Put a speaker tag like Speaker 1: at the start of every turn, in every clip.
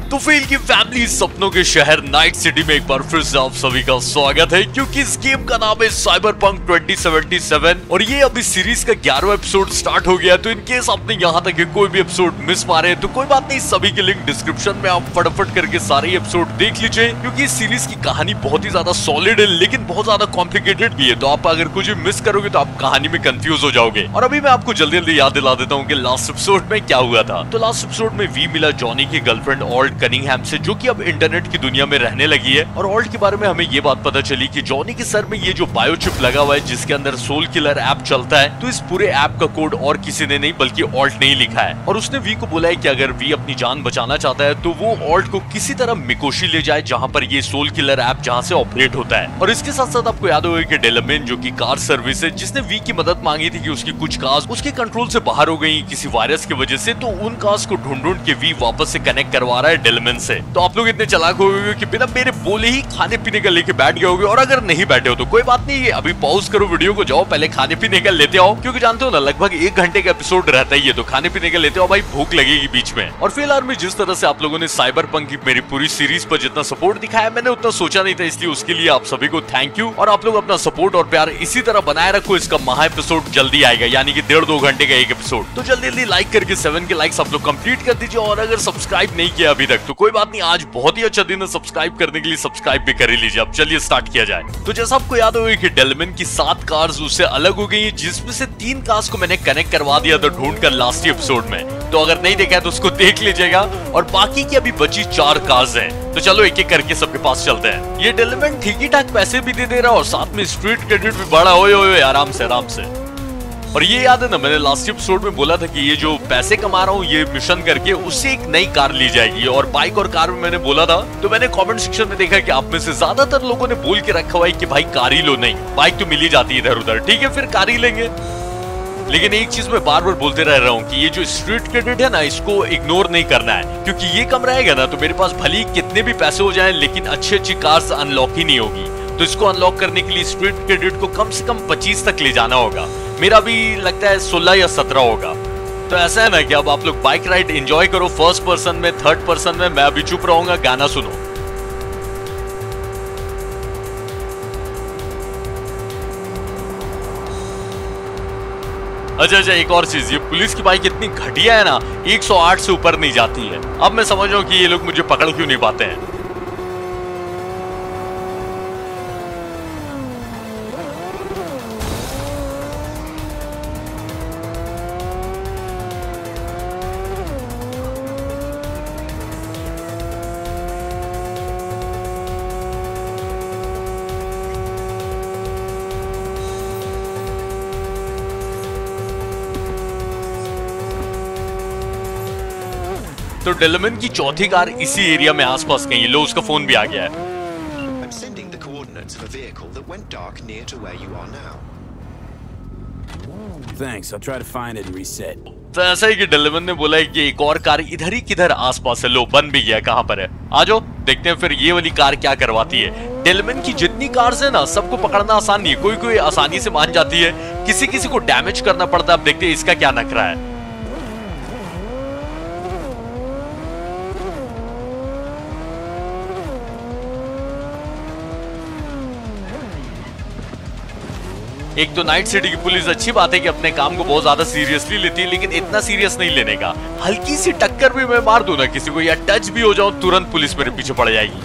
Speaker 1: तो फेल की फैमिली सपनों के शहर नाइट सिटी में एक बार फिर से आप सभी का स्वागत है, क्योंकि इस गेम का नाम है साइबरपंक 2077 और ये अभी सीरीज का 11वां एपिसोड स्टार्ट हो गया। तो इन केस आपने यहाँ तक कोई भी एपिसोड मिस मारे तो कोई बात नहीं, सभी के लिंक डिस्क्रिप्शन में आप फटाफट करके सारे एपिसोड देख लीजिए, क्योंकि इस सीरीज की कहानी बहुत ही ज्यादा सॉलिड है लेकिन बहुत ज्यादा कॉम्प्लिकेटेड भी है। तो आप अगर कुछ भी मिस करोगे तो आप कहानी में कंफ्यूज हो जाओगे। और अभी मैं आपको जल्दी जल्दी याद दिला देता हूँ कि लास्ट एपिसोड में क्या हुआ था। तो लास्ट एपिसोड में वी मिला जॉनी की गर्लफ्रेंड ऑल्ट कनिंघहैम से, जो कि अब इंटरनेट की दुनिया में रहने लगी है। और ऑल्ट के बारे में हमें ये बात पता चली कि जॉनी के सर में ये जो बायोचिप लगा हुआ है जिसके अंदर सोल किलर ऐप चलता है, तो इस पूरे ऐप का कोड और किसी ने नहीं बल्कि ऑल्ट ने ही लिखा है। और उसने वी को बोला है कि अगर वी अपनी जान बचाना चाहता है तो वो ऑल्ट को किसी तरह मिकोशी ले जाए जहां पर ये सोल किलर ऐप जहां से ऑपरेट होता है। और इसके साथ साथ आपको याद होगा कि डेलमेन जो कि कार सर्विस है, जिसने वी की मदद मांगी थी कि उसकी कुछ कार्स उसके कंट्रोल से बाहर हो गई किसी वायरस की वजह से, तो उन कार्स को ढूंढ के वी वापस से कनेक्ट करवा रहा है डेलमेन से। तो आप लोग इतने चालाक हो गए कि बिना मेरे बोले ही खाने पीने का लेके बैठ गए होगे। और अगर नहीं बैठे हो तो कोई बात नहीं, अभी पॉज करो वीडियो को, जाओ पहले खाने पीने का लेते आओ, क्योंकि जानते हो ना लगभग 1 घंटे का एपिसोड रहता ही है। तो खाने पीने का लेते आओ भाई, भूख लगेगी बीच में। और फिलहाल में जिस तरह से आप लोगों ने साइबरपंक की मेरी पूरी सीरीज पर जितना सपोर्ट दिखाया, मैंने उतना सोचा नहीं था, इसलिए उसके लिए आप सभी को थैंक यू। और आप लोग अपना सपोर्ट और प्यार इसी तरह बनाए रखो। इसका महा एपिसोड जल्दी आएगा, यानी कि 1.5-2 घंटे का एक एपिसोड। तो जल्दी जल्दी लाइक करके 7 के लाइक्स आप लोग कंप्लीट कर दीजिए। और अगर सब्सक्राइब नहीं किया अभी तक तो कोई बात नहीं, आज बहुत ही अच्छा दिन है सब्सक्राइब करने के लिए, सब्सक्राइब भी कर ही लीजिए। अब चलिए स्टार्ट किया जाए। तो जैसा आपको याद होगा कि डेलमेन की 7 कार्स उससे अलग हो गई, जिसमें से 3 कार्स को मैंने कनेक्ट करवा दिया था ढूंढ कर लास्ट एपिसोड में। तो अगर नहीं देखा है तो उसको देख लीजिएगा। और बाकी की अभी बची 4 कार्स हैं। तो चलो एक एक करके सबके पास चलते हैं। ये डेलमेन ठीक ही ठाक पैसे भी दे रहा और साथ में स्ट्रीट क्रेडिट भी बड़ा हो, आराम से आराम से। और ये याद है ना, मैंने लास्ट एपिसोड में बोला था कि ये जो पैसे कमा रहा हूँ ये मिशन करके उससे एक नई कार ली जाएगी। और बाइक और कार में मैंने बोला था, तो मैंने कमेंट सेक्शन में देखा कि आप में से ज्यादातर लोगों ने बोल के रखा हुआ है कि भाई कार ही लो, नहीं बाइक तो मिल ही जाती है इधर उधर, ठीक है फिर कार ही लेंगे। लेकिन एक चीज मैं बार बार बोलते रह रहा हूँ कि ये जो स्ट्रीट क्रेडिट है ना, इसको इग्नोर नहीं करना है, क्योंकि ये कम रहेगा ना तो मेरे पास भले ही कितने भी पैसे हो जाएं लेकिन अच्छी कार्स अनलॉक ही नहीं होगी। तो इसको अनलॉक करने के लिए स्ट्रीट क्रेडिट को कम से कम 25 तक ले जाना होगा। मेरा भी लगता है 16 या 17 होगा। तो ऐसा है ना कि अब आप लोग बाइक राइड एंजॉय करो, फर्स्ट पर्सन में, थर्ड पर्सन में। मैं अभी चुप रहूंगा, गाना सुनो। अच्छा, एक और चीज, ये पुलिस की बाइक इतनी घटिया है ना, 108 से ऊपर नहीं जाती है। अब मैं समझ रहा हूँ कि ये लोग मुझे पकड़ क्यों नहीं पाते हैं। तो डेलमेन की चौथी कार इसी एरिया में आसपास कहीं, लो उसका फोन भी आ गया है।
Speaker 2: I'm sending the coordinates of a vehicle that went dark near to where you are now.
Speaker 3: Thanks, I'll try to find it and reset.
Speaker 1: तो ऐसा ही कि डेलमेन ने बोला है कि एक और कार इधर ही किधर आसपास है, लो बन भी गया, कहां पर है, आ जाओ देखते हैं फिर ये वाली कार क्या करवाती है। डेलमेन की जितनी कार्स है ना, सबको पकड़ना आसान नहीं है, कोई कोई आसानी से मान जाती है, किसी किसी को डैमेज करना पड़ता है। अब देखते हैं इसका क्या नखरा है। एक तो नाइट सिटी की पुलिस अच्छी बात है कि अपने काम को बहुत ज्यादा सीरियसली लेती है, लेकिन इतना सीरियस नहीं लेने का। हल्की सी टक्कर भी मैं मार दूं ना किसी को या टच भी हो जाऊं, तुरंत पुलिस मेरे पीछे पड़ जाएगी।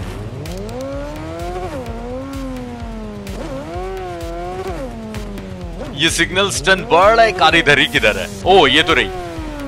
Speaker 1: ये सिग्नल स्टन बर्ड है, कार इधर ही किधर है। ओ ये तो रही।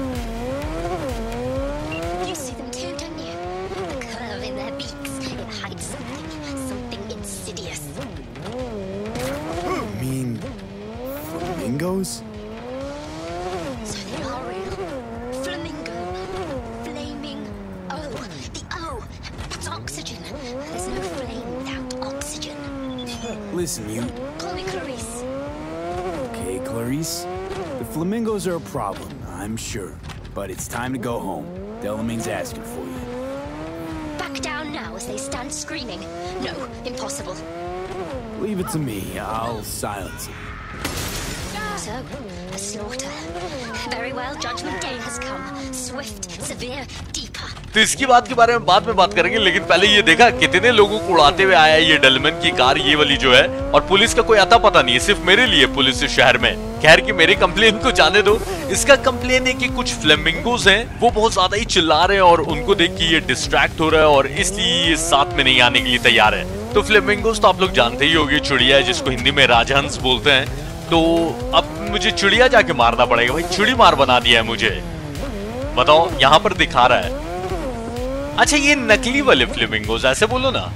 Speaker 3: Flamingos?
Speaker 4: So they are real. Flamingo. Flaming O. The O. It's oxygen. There's no flame without oxygen.
Speaker 3: Listen, you...
Speaker 4: Call me Clarice.
Speaker 3: Okay, Clarice. The flamingos are a problem, I'm sure. But it's time to go home. Delamain's asking for you.
Speaker 4: Back down now as they stand screaming. No, impossible.
Speaker 3: Leave it to me. I'll silence it.
Speaker 4: So, a slaughter. Very well, Judgment Day has come. Swift, severe, deeper.
Speaker 1: तो इसकी बात के बारे में बाद में बात करेंगे, लेकिन पहले ये देखा कितने लोगों को उड़ाते हुए आया ये डेलमन की कार, ये वाली जो है, और पुलिस का कोई आता पता नहीं है, सिर्फ मेरे लिए पुलिस इस शहर में। खैर कि मेरे कंप्लेन को जाने दो। इसका कंप्लेन है कि कुछ फ्लेमिंगोज हैं, वो बहुत ज्यादा ही चिल्ला रहे हैं और उनको देख के ये डिस्ट्रैक्ट हो रहा है और इसलिए ये साथ में नहीं आने के लिए तैयार है। तो फ्लेमिंगोज तो आप लोग जानते ही होंगे, चिड़िया है जिसको हिंदी में राजहंस बोलते हैं। तो अब मुझे चिड़िया जाके मारना पड़ेगा भाई, चिड़ी मार बना दिया है मुझे। बताओ यहाँ पर दिखा रहा है, अच्छा ये नकली वाले फ्लेमिंगोज, ऐसे बोलो ना।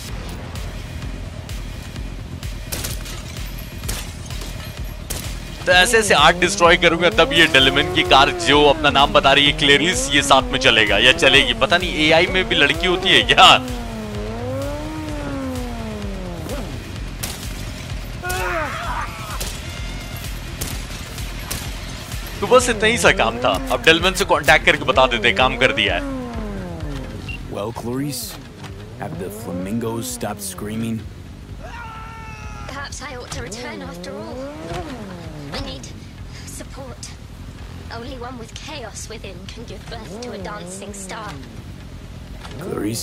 Speaker 1: तो ऐसे ऐसे आर्ट डिस्ट्रॉय करूंगा तब ये डेलमन की कार जो अपना नाम बता रही है क्लेरिस, ये साथ में चलेगा या चलेगी, पता नहीं। एआई में भी लड़की होती है क्या? तो बस इतना ही सा काम था। अब डेलमन से कांटेक्ट करके बता देते काम कर दिया है।
Speaker 3: Well, Clarice, have the flamingos stopped screaming?
Speaker 4: Perhaps I ought to return after all. I need support. Only one with chaos within can give birth to a dancing star.
Speaker 3: Clarice,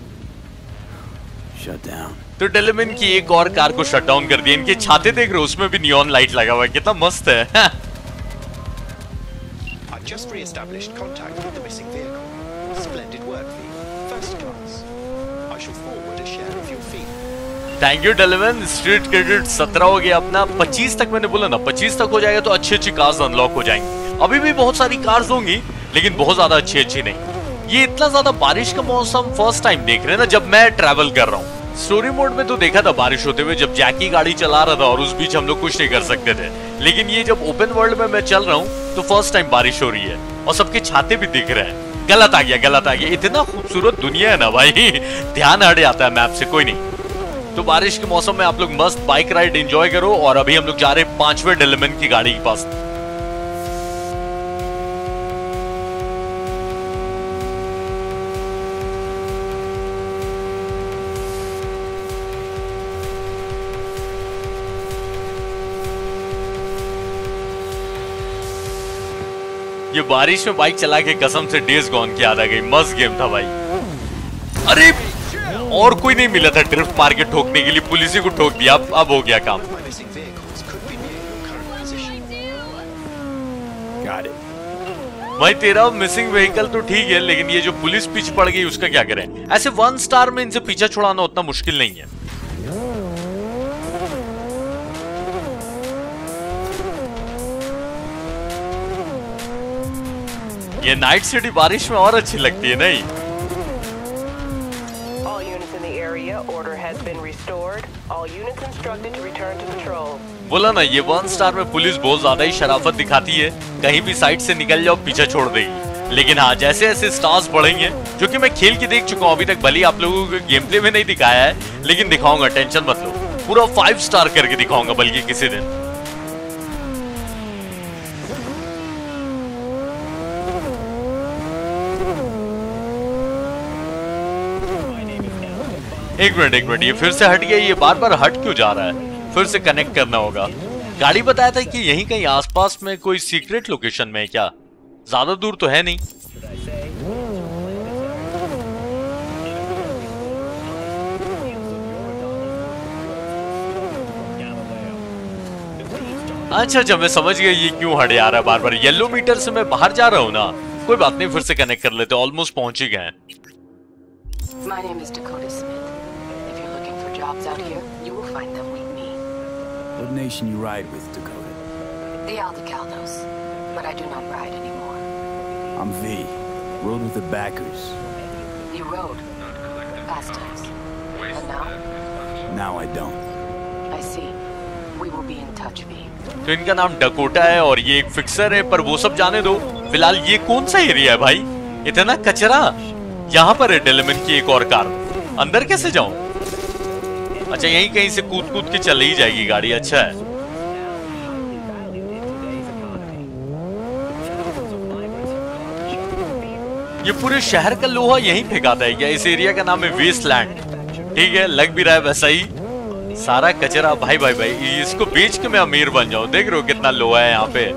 Speaker 3: shut down.
Speaker 1: तो Delamain की एक और car को shut down कर दिया। इनके छाते देख रहे हो, उसमें भी नियॉन लाइट लगा हुआ है, कितना मस्त है।
Speaker 2: I've just re-established contact with the missing vehicle. Splendid work, V. First class. I shall forward a share of your fee.
Speaker 1: Thank you Delamain. Street credit 17 हो गया अपना, 25 तक मैंने बोला ना, 25 तक हो जाएगा तो अच्छी अच्छी कार्स अनलॉक हो जाएंगी। अभी भी बहुत सारी कार्स होंगी लेकिन बहुत ज्यादा अच्छी अच्छी नहीं। ये इतना ज्यादा बारिश का मौसम फर्स्ट टाइम देख रहे हैं ना जब मैं ट्रैवल कर रहा हूँ। स्टोरी मोड में तो देखा था बारिश होते हुए जब जैकी गाड़ी चला रहा था और उस बीच हम लोग कुछ नहीं कर सकते थे, लेकिन ये जब ओपन वर्ल्ड में मैं चल रहा हूँ तो फर्स्ट टाइम बारिश हो रही है और सबके छाते भी दिख रहे हैं। गलत आ गया। इतना खूबसूरत दुनिया है ना भाई, ध्यान हट जाता है मैप से, कोई नहीं। तो बारिश के मौसम में आप लोग मस्त बाइक राइड एंजॉय करो। और अभी हम लोग जा रहे हैं 5वें डेलमन की गाड़ी के पास। ये बारिश में बाइक चला के कसम से डेज गॉन की याद आ गई, मस्त गेम था भाई। अरे और कोई नहीं मिला था ड्रिफ्ट मार के ठोकने के लिए, पुलिस को ठोक दिया। अब हो गया काम।
Speaker 2: My missing vehicles could be near your current position.
Speaker 3: Got it.
Speaker 1: भाई तेरा मिसिंग व्हीकल तो ठीक है, लेकिन ये जो पुलिस पीछे पड़ गई उसका क्या करें? ऐसे 1 स्टार में इनसे पीछा छुड़ाना उतना मुश्किल नहीं है। ये नाइट सिटी बारिश में और अच्छी लगती है नहीं?
Speaker 5: All units in the area, order has been restored. All units instructed to return to patrol.
Speaker 1: बोला ना, ये 1 स्टार में पुलिस बहुत ज्यादा ही शराफत दिखाती है, कहीं भी साइड से निकल जाओ पीछा छोड़ देगी। लेकिन हाँ, जैसे जैसे स्टार्स बढ़ेंगे, जो कि मैं खेल के देख चुका हूँ अभी तक, भले आप लोगों को गेम प्ले में नहीं दिखाया है, लेकिन दिखाऊंगा, टेंशन मत लो। पूरा 5 स्टार करके दिखाऊंगा बल्कि किसी दिन। एक मिनट, ये फिर से हट गया। ये बार बार हट क्यों जा रहा है? फिर से कनेक्ट करना होगा। गाड़ी बताया था कि यहीं कहीं आसपास में कोई सीक्रेट लोकेशन में है क्या? ज्यादा दूर तो है नहीं। अच्छा, मैं समझ गया ये क्यों हट जा रहा है बार बार। येलो मीटर से मैं बाहर जा रहा हूँ ना, कोई बात नहीं, फिर से कनेक्ट कर लेते। ऑलमोस्ट पहुंच ही गए हैं।
Speaker 5: My name is Dakota Smith. If you're looking for jobs out here, you will find them with me.
Speaker 3: What nation you ride with, Dakota?
Speaker 5: The Aldecaldos. But I do not ride anymore.
Speaker 3: I'm V. Rode with the backers.
Speaker 5: You rode. Past us. And now?
Speaker 3: Now I don't.
Speaker 5: I see. We will be in touch, V.
Speaker 1: तो इनका नाम Dakota है और ये एक fixer है, पर वो सब जाने दो। फिलहाल ये कौन सा एरिया है भाई? इतना कचरा। यहाँ पर है डेलमन की एक और कार, अंदर कैसे जाऊं? अच्छा, यहीं कहीं से कूद कूद के चली ही जाएगी गाड़ी। अच्छा है। ये पूरे शहर का लोहा यहीं फेंकाता है क्या? इस एरिया का नाम है वेस्टलैंड। ठीक है, लग भी रहा है वैसा ही। सारा कचरा भाई, इसको बेच के मैं अमीर बन जाऊं। देख रहे हो कितना लोहा है यहाँ पे।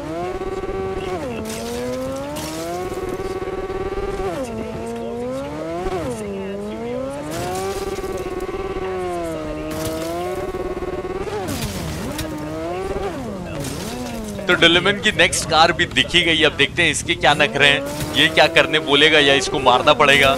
Speaker 1: तो डेलेमन की नेक्स्ट कार भी दिखी गई। अब देखते हैं इसके क्या नखरे हैं, ये क्या करने बोलेगा या इसको मारना पड़ेगा।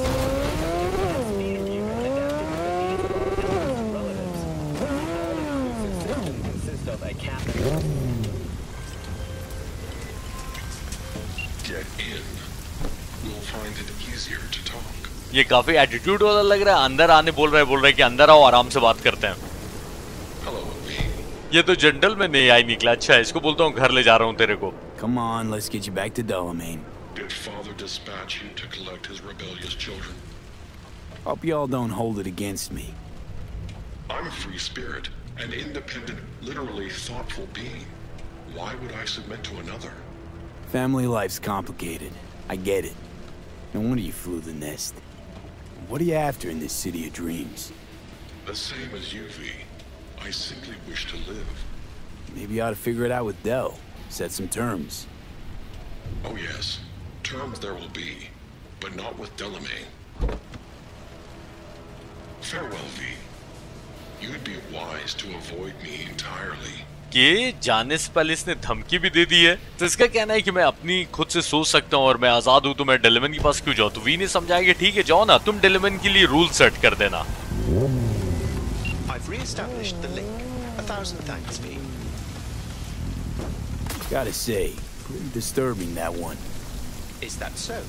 Speaker 1: ये काफी एटीट्यूड वाला लग रहा है, अंदर आने बोल रहा है कि अंदर आओ, आराम से बात करते हैं। ये तो जेंटलमैन AI निकला। अच्छा है, इसको बोलता हूँ घर ले जा रहा हूँ तेरे को।
Speaker 3: Come on, let's get you back to Delamain.
Speaker 6: Did Father dispatch you to collect his rebellious children?
Speaker 3: Hope y'all don't hold it against me.
Speaker 6: I'm a free spirit, an independent, literally thoughtful being. Why would I submit to another?
Speaker 3: Family life's complicated. I get it. No wonder you flew the nest. What are you after in this city of dreams?
Speaker 6: The same as you, V. I simply wish to live.
Speaker 3: Maybe you ought to figure it out with Del. Set some terms.
Speaker 6: Oh yes, terms there will be, but not with Delamain. Farewell, V. You'd be wise to avoid me entirely.
Speaker 1: कि जाने से पहले इसने धमकी भी दे दी है। तो इसका कहना है कि मैं अपनी खुद से सोच सकता हूँ और मैं आजाद हूँ, तो मैं डेलेमन के पास क्यों जाऊँ। तो वी ने समझाया कि ठीक है जाओ ना, तुम डेलेमन के लिए रूल सेट कर देना।
Speaker 2: I've re-established the link. 1,000 thanks, V.
Speaker 3: Gotta say, pretty disturbing that one.
Speaker 2: Is that so?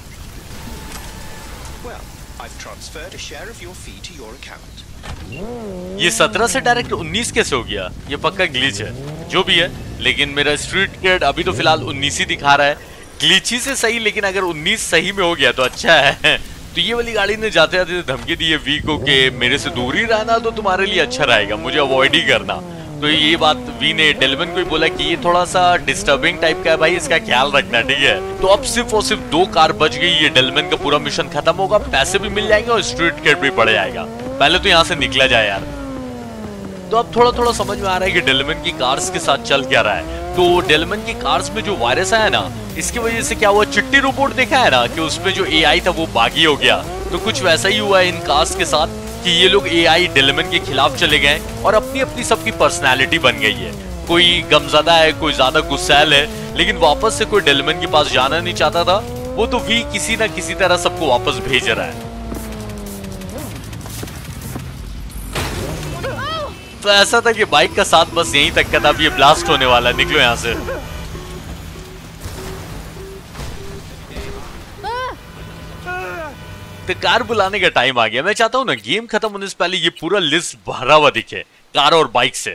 Speaker 2: Well, I've transferred a share of your fee to your account.
Speaker 1: ये 17 से डायरेक्ट 19 कैसे हो गया? ये पक्का ग्लिच है, जो भी है। लेकिन मेरा स्ट्रीट क्रेड अभी तो फिलहाल 19 ही दिखा रहा है। ग्लिची से सही, लेकिन अगर 19 सही में हो गया तो अच्छा है। तो ये वाली गाड़ी ने जाते जाते धमकी दी है वी को कि मेरे से दूर ही रहना तो तुम्हारे लिए अच्छा रहेगा, मुझे अवॉइड ही करना। तो ये बात वी ने डेलेमन को ही बोला कि ये थोड़ा सा डिस्टर्बिंग टाइप का है भाई, इसका ख्याल रखना, ठीक है। तो अब सिर्फ और सिर्फ 2 कार बच गई, ये डेलेमन का पूरा मिशन खत्म होगा, पैसे भी मिल जाएंगे और स्ट्रीट क्रेड भी बढ़ जाएगा। पहले तो यहाँ से निकला जाए यार। तो अब थोड़ा थोड़ा समझ में आ रहा है कि डेलेमन की कार्स के साथ चल क्या रहा है। तो डेलेमन की कार्स में जो वायरस आया ना, इसकी वजह से क्या हुआ, चिट्टी रिपोर्ट देखा है ना कि उसमें जो AI था वो बागी हो गया। तो कुछ वैसा ही हुआ है इन कार्स के साथ कि ये लोग AI डेलेमन के खिलाफ चले गए और अपनी अपनी सबकी पर्सनैलिटी बन गई है। कोई गमज़दा है, कोई ज्यादा गुस्सैल है, लेकिन वापस से कोई डेलेमन के पास जाना नहीं चाहता था। वो तो वी किसी ना किसी तरह सबको वापस भेज रहा है। तो ऐसा था कि बाइक का साथ बस यहीं तक का था, अब ये ब्लास्ट होने वाला है, निकलो यहाँ से। तो कार बुलाने का टाइम आ गया। मैं चाहता हूं ना गेम खत्म होने से पहले ये पूरा लिस्ट भरा हुआ दिखे कार और बाइक से।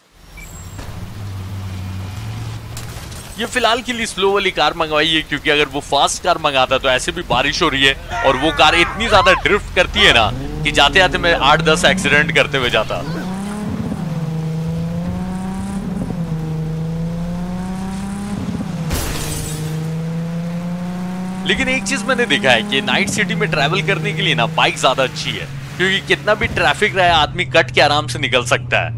Speaker 1: ये फिलहाल के लिए स्लो वाली कार मंगवाई है, क्योंकि अगर वो फास्ट कार मंगाता तो ऐसे भी बारिश हो रही है और वो कार इतनी ज्यादा ड्रिफ्ट करती है ना कि जाते जाते मैं 8-10 एक्सीडेंट करते हुए जाता। लेकिन एक चीज मैंने देखा है कि नाइट सिटी में ट्रैवल करने के लिए ना बाइक ज्यादा अच्छी है, क्योंकि कितना भी ट्रैफिक रहे आदमी कट के आराम से निकल सकता है।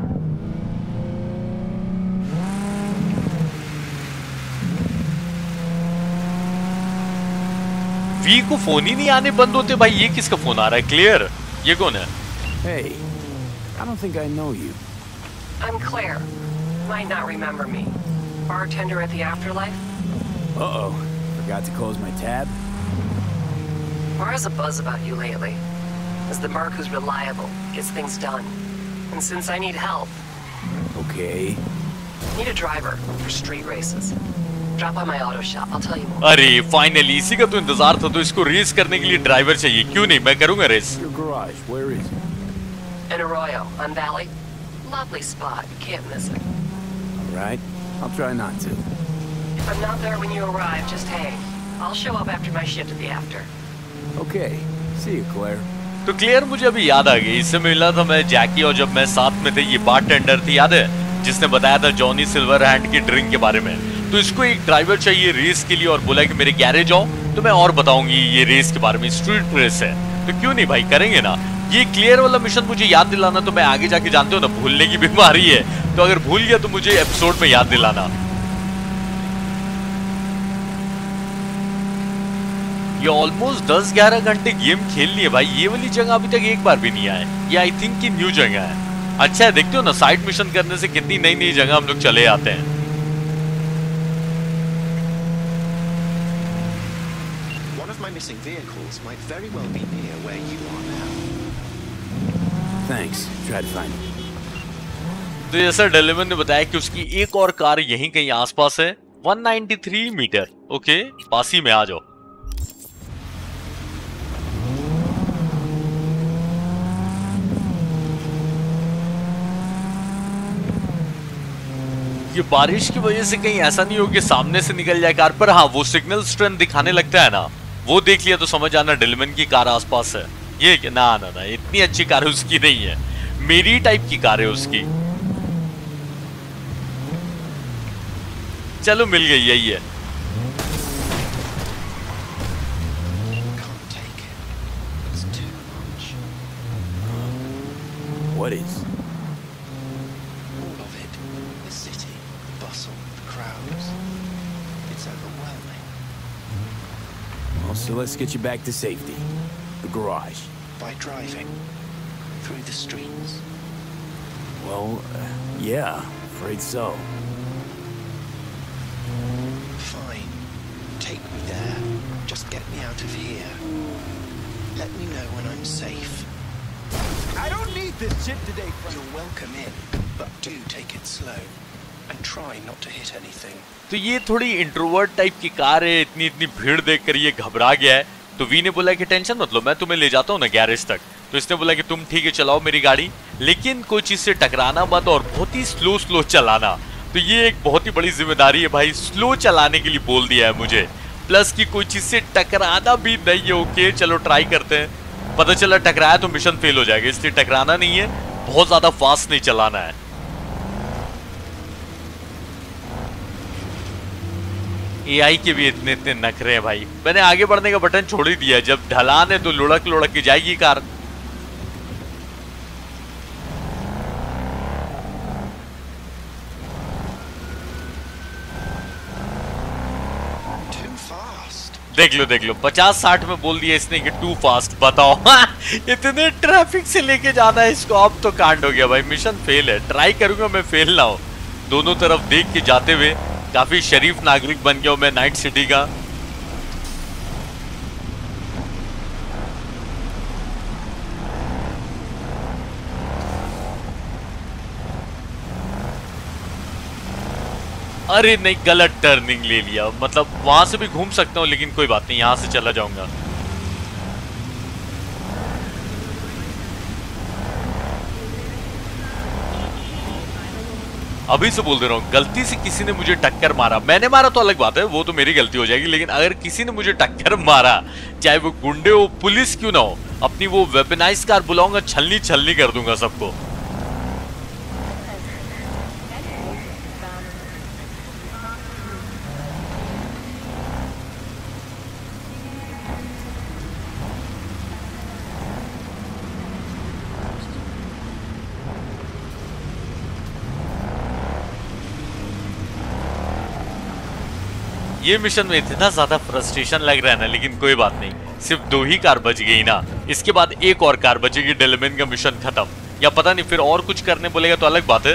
Speaker 1: वी को फोन ही नहीं आने बंद होते भाई। ये किसका फोन आ रहा है? क्लियर, ये कौन है?
Speaker 3: Hey, I don't think I know you.
Speaker 5: I'm Claire. Might not remember me. Bartender at the Afterlife?
Speaker 3: Uh-oh. Forgot to close my tab?
Speaker 5: Mara's a buzz about you lately. As the merc who's reliable, gets things done. And since I need help...
Speaker 3: Okay.
Speaker 5: Need a driver for street races. Drop by my auto shop, I'll tell you more.
Speaker 1: अरे finally इसी का तो इंतजार था। तो इसको race करने के लिए ड्राइवर चाहिए, क्यों नहीं, मैं करूंगा race.
Speaker 3: Your garage, where is it?
Speaker 5: In Arroyo, on Valley. Lovely spot, you can't miss it.
Speaker 3: All right, I'll try not to.
Speaker 5: If I'm not there when you arrive, just hang. I'll show up after my shift at the after.
Speaker 3: Okay, see you, Claire.
Speaker 1: तो Claire मुझे अभी याद आ गई, इससे मिला था मैं जैकी, और जब मैं साथ में थे ये बारटेंडर थी, याद है, जिसने बताया था जॉनी सिल्वर हैंड की ड्रिंक के बारे में। तो इसको एक ड्राइवर चाहिए रेस के लिए और बोला कि मेरे गैरेज आओ तो मैं और बताऊंगी ये रेस के बारे में, स्ट्रीट रेस है। तो क्यों नहीं भाई, करेंगे ना। ये क्लियर वाला मिशन मुझे याद दिलाना, तो मैं आगे जाके जानते हो ना भूलने की बीमारी है, तो अगर भूल गया तो मुझे एपिसोड में याद दिलाना। ये ऑलमोस्ट 10-11 घंटे गेम खेल लिए भाई। ये वाली जगह अभी तक एक बार भी नहीं आए। ये आई थिंक की न्यू जगह है। अच्छा है, देखते हो ना साइड मिशन करने से कितनी नई नई जगह हम लोग चले आते हैं।
Speaker 2: My missing vehicles might very well be near where you are now.
Speaker 3: Thanks. Try to find it.
Speaker 1: तो जैसा डेलेमन ने बताया कि उसकी एक और कार यहीं कहीं आसपास है। 193 मीटर। ओके, पास ही में आ जाओ। ये बारिश की वजह से कहीं ऐसा नहीं हो कि सामने से निकल जाए कार, पर हाँ वो सिग्नल स्ट्रेंथ दिखाने लगता है ना, वो देख लिया तो समझ आना डेलेमन की कार आसपास है। ये ना ना ना, इतनी अच्छी कार उसकी नहीं है, मेरी टाइप की कार है उसकी। चलो मिल गई, यही है।
Speaker 2: Can't take it. It's too much.
Speaker 3: What is?
Speaker 2: All of it. The city, the bustle, the crowds. It's overwhelming.
Speaker 3: Well, so let's get you back to safety. The garage.
Speaker 2: By driving through the streets.
Speaker 3: Well, yeah, afraid so.
Speaker 2: Fine. Take me there. Just get me out of here. Let me know when I'm safe.
Speaker 3: I don't need this shit today, friend.
Speaker 2: You're welcome in, but do take it slow. And try not to hit anything.
Speaker 1: तो ये थोड़ी introvert type की car है, इतनी इतनी भीड़ देखकर ये घबरा गया है। तो वी ने बोला कि टेंशन मत लो, मैं तुम्हें ले जाता हूँ ना गैरेज तक। तो इसने बोला कि तुम ठीक है चलाओ मेरी गाड़ी, लेकिन कोई चीज से टकराना मत और बहुत ही स्लो स्लो चलाना। तो ये एक बहुत ही बड़ी जिम्मेदारी है भाई, स्लो चलाने के लिए बोल दिया है मुझे, प्लस की कोई चीज से टकराना भी नहीं है। ओके चलो ट्राई करते हैं। पता चला टकराया तो मिशन फेल हो जाएगा, इसलिए टकराना नहीं है, बहुत ज्यादा फास्ट नहीं चलाना है। एआई के भी इतने इतने नखरे हैं भाई। मैंने आगे बढ़ने का बटन छोड़ ही दिया, जब ढलान है तो लुढ़क लुढ़क के जाएगी कार। देख लो 50-60 में बोल दिया इसने कि टू फास्ट। बताओ इतने ट्रैफिक से लेके जाना है इसको, अब तो कांड हो गया भाई, मिशन फेल है। ट्राई करूंगा मैं फेल ना हो। दोनों तरफ देख के जाते हुए काफी शरीफ नागरिक बन गया हूं मैं नाइट सिटी का। अरे नहीं, गलत टर्निंग ले लिया, मतलब वहां से भी घूम सकता हूं लेकिन कोई बात नहीं, यहां से चला जाऊंगा। अभी से बोल दे रहा हूं, गलती से किसी ने मुझे टक्कर मारा, मैंने मारा तो अलग बात है, वो तो मेरी गलती हो जाएगी, लेकिन अगर किसी ने मुझे टक्कर मारा, चाहे वो गुंडे हो पुलिस क्यों ना हो, अपनी वो वेपनाइज कार बुलाऊंगा, छलनी छलनी कर दूंगा सबको। ये मिशन में इतना ज्यादा फ्रस्ट्रेशन लग रहा है ना, लेकिन कोई बात नहीं, सिर्फ 2 ही कार बच गई ना, इसके बाद एक और कार बचेगी, डेलेमन का मिशन खत्म। या पता नहीं फिर और कुछ करने बोलेगा तो अलग बात है।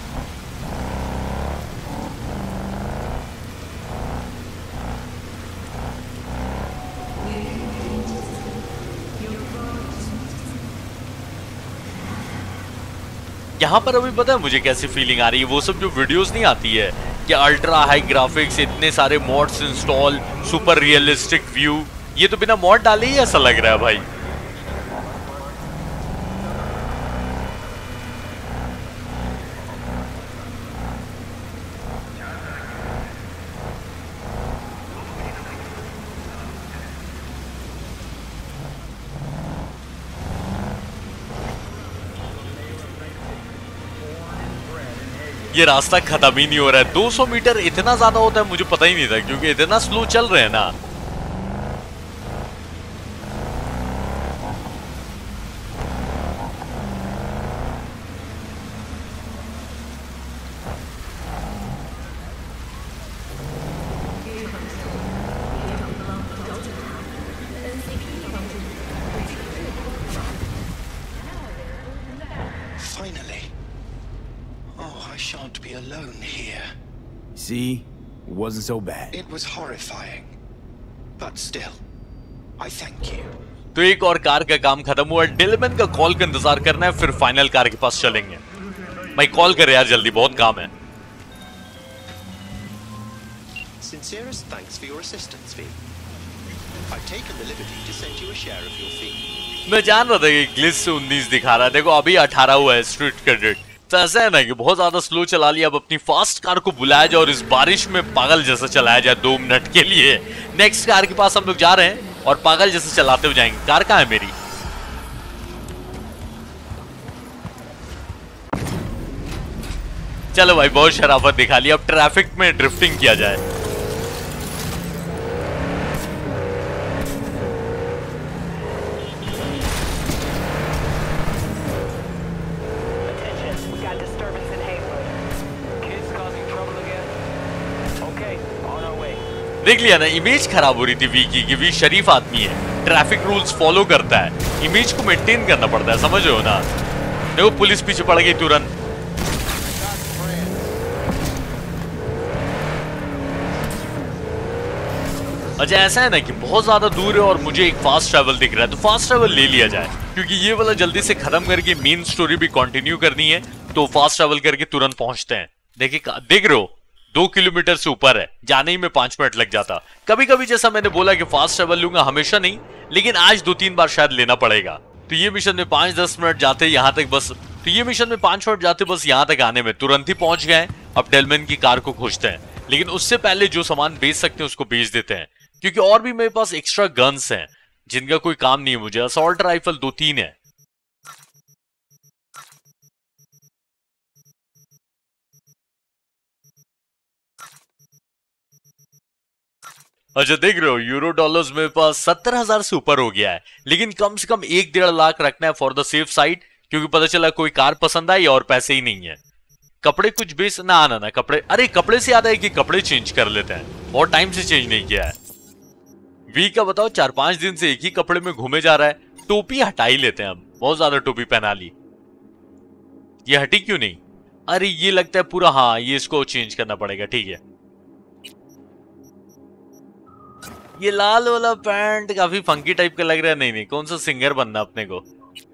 Speaker 1: यहाँ पर अभी पता है मुझे कैसी फीलिंग आ रही है, वो सब जो वीडियोस नहीं आती है कि अल्ट्रा हाई ग्राफिक्स, इतने सारे mods install, super realistic view, ये तो बिना मॉड डाले ही ऐसा लग रहा है भाई। ये रास्ता खत्म ही नहीं हो रहा है, 200 मीटर इतना ज्यादा होता है मुझे पता ही नहीं था, क्योंकि इतना स्लो चल रहे हैं ना।
Speaker 2: Finally. Oh, I shan't be alone here.
Speaker 3: See? It wasn't so bad.
Speaker 2: It was horrifying. But still, I thank you.
Speaker 1: तो एक और कार का काम खत्म हुआ, डिलमैन का कॉल का इंतजार करना है, फिर फाइनल कार के पास चलेंगे। भाई कॉल कर यार जल्दी, बहुत काम है।
Speaker 2: Sincerest thanks for your assistance, V. I've taken the liberty to send you a share of your fee.
Speaker 1: मैं जान रहा था कि ग्लिच से 19 दिखा रहा है, देखो अभी 18 हुआ है स्ट्रीट क्रेडिट। तो ऐसा है ना कि बहुत ज्यादा स्लो चला लिया, अब अपनी फास्ट कार को बुलाया जाए और इस बारिश में पागल जैसा चलाया जाए 2 मिनट के लिए। नेक्स्ट कार के पास हम लोग जा रहे हैं और पागल जैसे चलाते हुए जाएंगे। कार कहाँ है मेरी? चलो भाई बहुत शराफत दिखा लिया, अब ट्रैफिक में ड्रिफ्टिंग किया जाए। देख लिया ना, इमेज खराब हो रही थी वी की, कि वी शरीफ आदमी है, ट्रैफिक रूल्स फॉलो करता है, इमेज को मेंटेन करना पड़ता है, समझ रहे हो ना। देखो पुलिस पीछे पड़ गई तुरंत। अच्छा ऐसा है ना कि बहुत ज्यादा दूर है और मुझे एक फास्ट ट्रैवल दिख रहा है, तो फास्ट ट्रैवल ले लिया जाए, क्योंकि ये वाला जल्दी से खत्म करके मेन स्टोरी भी कंटिन्यू करनी है, तो फास्ट ट्रैवल करके तुरंत पहुंचते हैं। देखिए देख रहे हो 2 किलोमीटर से ऊपर है, जाने ही में 5 मिनट लग जाता। कभी कभी जैसा मैंने बोला कि फास्ट ट्रैवल लूंगा, हमेशा नहीं, लेकिन आज 2-3 बार शायद लेना पड़ेगा। तो ये मिशन में 5-10 मिनट जाते यहाँ तक बस, तो ये मिशन में 5 मिनट जाते बस यहाँ तक आने में, तुरंत ही पहुंच गए। अब डेलमैन की कार को खोजते हैं, लेकिन उससे पहले जो सामान बेच सकते हैं उसको बेच देते हैं, क्योंकि और भी मेरे पास एक्स्ट्रा गन्स हैं जिनका कोई काम नहीं है मुझे। असॉल्ट राइफल 2-3 है। अच्छा देख रहे हो यूरो डॉलर्स मेरे पास 70,000 से ऊपर हो गया है, लेकिन कम से कम 1-1.5 लाख रखना है फॉर द सेफ साइड, क्योंकि पता चला कोई कार पसंद आई और पैसे ही नहीं है। कपड़े कुछ बेच ना कपड़े, अरे कपड़े से याद है कि कपड़े चेंज कर लेते हैं, और टाइम से चेंज नहीं किया है। वी का बताओ 4-5 दिन से एक ही कपड़े में घूमे जा रहा है। टोपी हटा ही लेते हैं, अब बहुत ज्यादा टोपी पहना ली, ये हटी क्यों नहीं? अरे ये लगता है पूरा, हाँ ये इसको चेंज करना पड़ेगा, ठीक है। ये लाल वाला पैंट काफी फंकी टाइप का लग रहा है। नहीं कौन सा सिंगर बनना अपने को।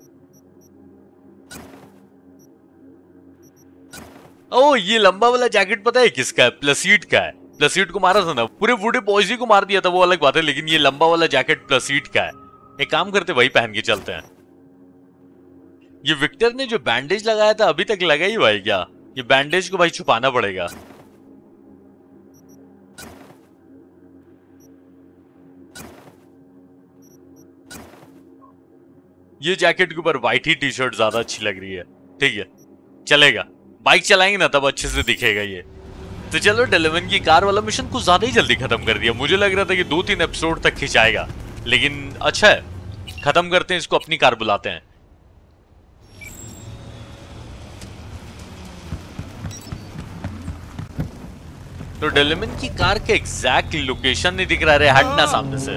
Speaker 1: ओ ये लंबा वाला जैकेट पता है किसका है? प्लसीड का है। प्लसीड को मारा था ना, पूरे बूढ़े बॉयज को मार दिया था, वो अलग बात है, लेकिन ये लंबा वाला जैकेट प्लसीड का है। एक काम करते वही पहन के चलते हैं। ये विक्टर ने जो बैंडेज लगाया था अभी तक लगा ही हुआ है क्या? ये बैंडेज को भाई छुपाना पड़ेगा। ये जैकेट के ऊपर व्हाइट ही टी शर्ट ज्यादा अच्छी लग रही है, ठीक है चलेगा। बाइक चलाएंगे ना तब अच्छे से दिखेगा ये। तो चलो डेलमैन की कार वाला मिशन कुछ ज्यादा ही जल्दी खत्म कर दिया। मुझे लग रहा था कि 2-3 एपिसोड तक खिंचाएगा, लेकिन अच्छा है खत्म करते हैं इसको, अपनी कार बुलाते हैं। तो डेलमैन की कार के एग्जैक्ट लोकेशन नहीं दिख रहा है, हटना सामने से।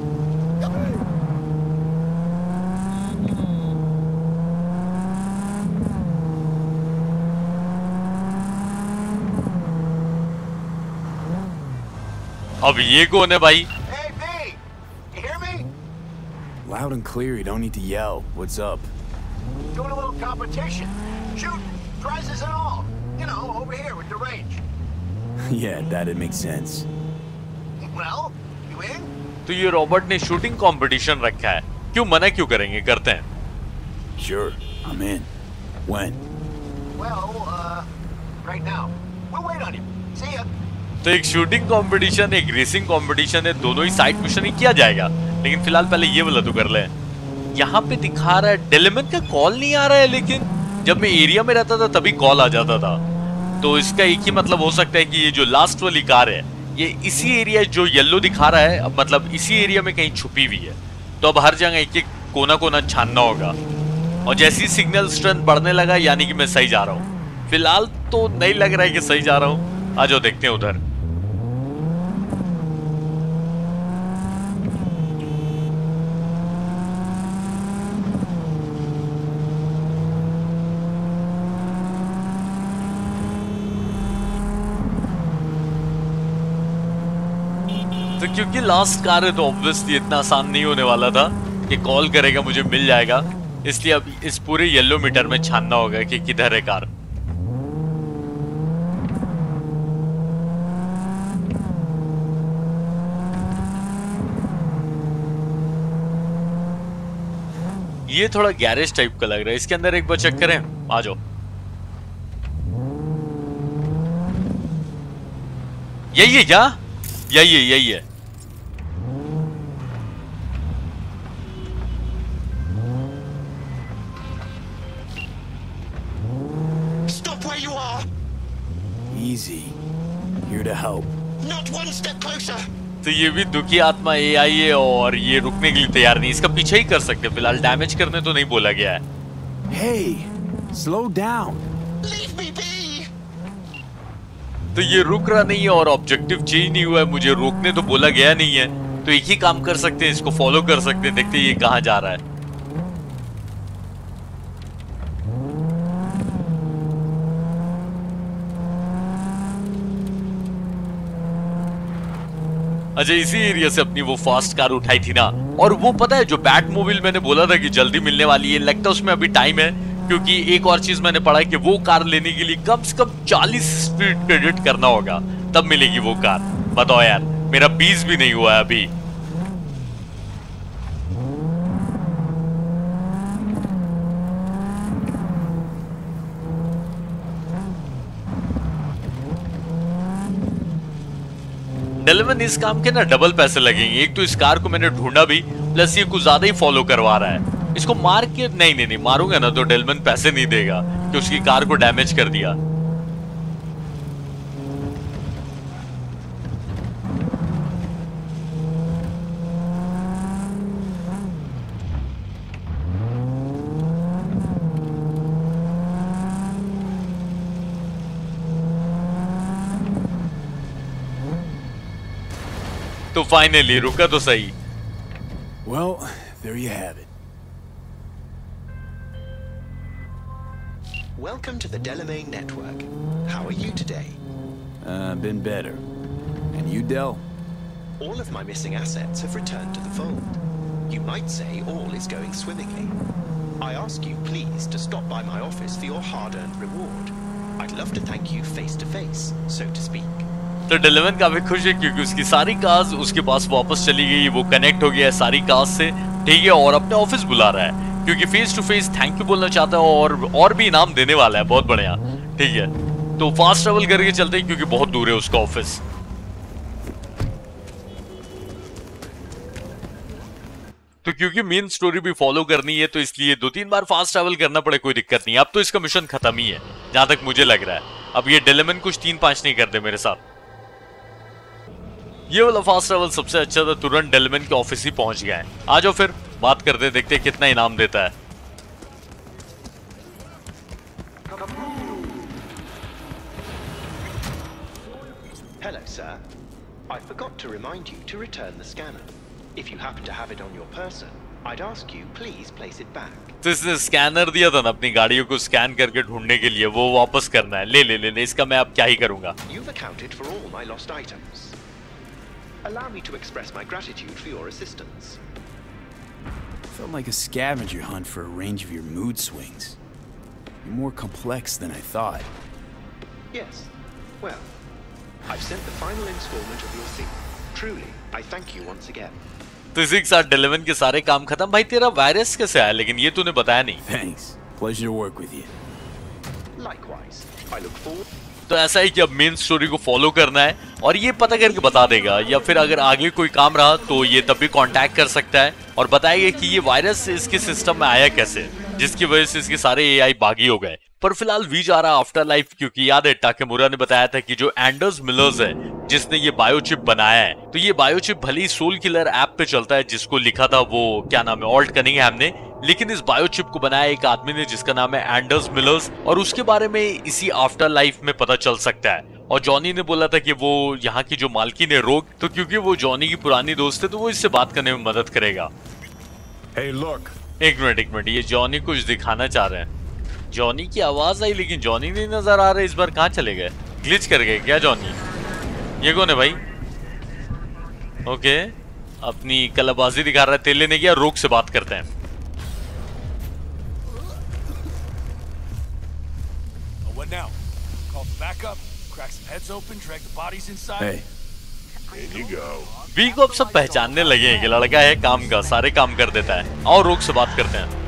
Speaker 1: अब ये कौन है भाई?
Speaker 7: Hey, V! You hear me?
Speaker 3: Loud and clear, you don't need to yell. What's up?
Speaker 7: Doing a little competition. Shooting, prizes and all. You know, over here with the range.
Speaker 3: Yeah, that'd make sense.
Speaker 7: Well, you in?
Speaker 1: तो ये Robert ने shooting competition रखा है, क्यों मना क्यों करेंगे, करते हैं।
Speaker 3: Sure, I'm in. When?
Speaker 7: Well, right now. We'll wait on you. See ya.
Speaker 1: तो एक शूटिंग कंपटीशन, एक रेसिंग कंपटीशन है, दोनों ही साइड मिशन ही किया जाएगा, लेकिन फिलहाल पहले ये वाला तो कर ले। यहाँ पे दिखा रहा है डेलमैन का कॉल नहीं आ रहा है, लेकिन जब मैं एरिया में रहता था तभी कॉल आ जाता था। तो इसका एक ही मतलब हो सकता है कि ये जो लास्ट वाली कार है ये इसी एरिया जो येलो दिखा रहा है, अब मतलब इसी एरिया में कहीं छुपी हुई है। तो अब हर जगह एक एक कोना कोना छानना होगा, और जैसी सिग्नल स्ट्रेंथ बढ़ने लगा यानी कि मैं सही जा रहा हूँ। फिलहाल तो नहीं लग रहा है कि सही जा रहा हूँ। आ जाओ देखते हैं उधर। तो क्योंकि लास्ट कार है तो ऑब्वियसली इतना आसान नहीं होने वाला था कि कॉल करेगा मुझे मिल जाएगा, इसलिए अब इस पूरे येलो मीटर में छानना होगा कि किधर है कार। ये थोड़ा गैरेज टाइप का लग रहा है, इसके अंदर एक बार चेक करें, आ जाओ। यही है क्या? यही है।
Speaker 7: Stop where you are!
Speaker 3: Easy. Here to help.
Speaker 7: Not one step closer!
Speaker 1: तो ये भी दुखी आत्मा एआई है और ये रुकने के लिए तैयार नहीं, इसका पीछे ही कर सकते, फिलहाल डैमेज करने तो नहीं बोला गया है।
Speaker 3: Hey, slow down.
Speaker 7: Leave me be!
Speaker 1: तो ये रुक रहा नहीं है और ऑब्जेक्टिव चेंज नहीं हुआ है, मुझे रोकने तो बोला गया नहीं है, तो एक ही काम कर सकते हैं, इसको फॉलो कर सकते हैं, देखते हैं ये कहां जा रहा है। अच्छा, इसी एरिया से अपनी वो फास्ट कार उठाई थी ना, और वो पता है जो बैटमोबाइल मैंने बोला था कि जल्दी मिलने वाली है, लगता है उसमें अभी टाइम है, क्योंकि एक और चीज मैंने पढ़ा कि वो कार लेने के लिए कम से कम 40 स्ट्रीट क्रेडिट करना होगा, तब मिलेगी वो कार। बताओ यार, मेरा 20 भी नहीं हुआ है अभी। डेलमन इस काम के ना डबल पैसे लगेंगे, एक तो इस कार को मैंने ढूंढा भी, प्लस ये कुछ ज्यादा ही फॉलो करवा रहा है। इसको मार के नहीं मारूंगा ना तो डेलमन पैसे नहीं देगा कि उसकी कार को डैमेज कर दिया। तो फाइनली रुका तो सही।
Speaker 3: Well, there you have it.
Speaker 2: Welcome to the Delamain Network. How are you today?
Speaker 3: Been better. And you, Del?
Speaker 2: All of my missing assets have returned to the fold. You might say all is going swimmingly. I ask you please to stop by my office for your hard-earned reward. I'd love to thank you face to face, so to speak.
Speaker 1: तो Delamain काफी खुश है क्योंकि उसकी सारी cars उसके पास वापस चली गई, वो कनेक्ट हो गया है सारी कार्स से, ठीक है, और अपने ऑफिस बुला रहा है क्योंकि face to face thank you बोलना चाहता है और भी इनाम देने वाला है, बहुत बढ़िया, ठीक है। तो फास्ट ट्रेवल करके चलते हैं क्योंकि बहुत दूर है उसका ऑफिस। तो क्योंकि मेन स्टोरी भी फॉलो करनी है तो इसलिए 2-3 बार फास्ट ट्रैवल करना पड़े, कोई दिक्कत नहीं। अब तो इसका मिशन खत्म ही है जहां तक मुझे लग रहा है। अब ये डेलमन कुछ 3-5 नहीं करते मेरे साथ। ये वाला फास्ट ट्रैवल सबसे अच्छा था, तुरंत डेलमन के ऑफिस ही पहुंच गए। आ जाओ फिर बात करते, देखते कितना इनाम देता है।
Speaker 2: Hello, sir. I forgot to remind you to return the scanner. If you happen to have it on your person, I'd ask you please place it back.
Speaker 1: तो इसने स्कैनर दिया था ना अपनी गाड़ियों को स्कैन करके ढूंढने के लिए, वो वापस करना है। ले इसका मैं अब क्या ही करूंगा।
Speaker 2: You've accounted for all my lost items. Allow me to express my gratitude for your assistance.
Speaker 3: Felt like a scavenger hunt for a range of your mood swings. You're more complex than I thought.
Speaker 2: Yes. Well, I've sent the final installment of your thing. Truly, I thank you once again.
Speaker 1: तो इसी के साथ Dellmann के सारे काम खत्म। भाई तेरा वायरस कैसे आया, लेकिन ये तूने बताया नहीं।
Speaker 3: Thanks. Pleasure to work with you.
Speaker 2: Likewise, I look forward.
Speaker 1: तो ऐसा है कि अब मेन स्टोरी को फॉलो करना है और ये पता करके बता देगा, या फिर अगर आगे कोई काम रहा तो ये तब भी कांटेक्ट कर सकता है और बताएगा कि ये वायरस इसके सिस्टम में आया कैसे, जिसकी वजह से इसके सारे एआई बागी हो गए। पर फिलहाल वी जा रहा आफ्टर लाइफ, क्योंकि याद है टाकेमुरा ने बताया था कि जो एंडर्स मिलर्स है जिसने ये बायोचिप बनाया है, तो ये बायोचिप भले ही सोल किलर ऐप पे चलता है जिसको लिखा था वो क्या नाम है ऑल्ट कनिंघहैम ने, लेकिन इस बायोचिप को बनाया एक आदमी ने जिसका नाम है एंडर्स मिलर्स, और उसके बारे में इसी आफ्टर लाइफ में पता चल सकता है। और जॉनी ने बोला था कि वो यहाँ की जो मालकिन है रोग, तो क्योंकि वो जॉनी की पुरानी दोस्त है तो वो इससे बात करने में मदद करेगा।
Speaker 6: Hey, look.
Speaker 1: एक मिनट, ये जॉनी कुछ दिखाना चाह रहे हैं। जॉनी की आवाज आई लेकिन जॉनी नहीं नजर आ रहे, इस बार कहाँ चले गए, ग्लिच कर गए क्या जॉनी? ये कौन है भाई? ओके, अपनी कलाबाजी दिखा रहा है, तेल लेने गया, रोग से बात करते हैं।
Speaker 3: What now? Call for backup, crack some heads open, drag the bodies inside.
Speaker 6: Hey. In you go.
Speaker 1: V को अब सब पहचानने लगे हैं कि लड़का है काम का, सारे काम कर देता है। और रोग से बात करते हैं।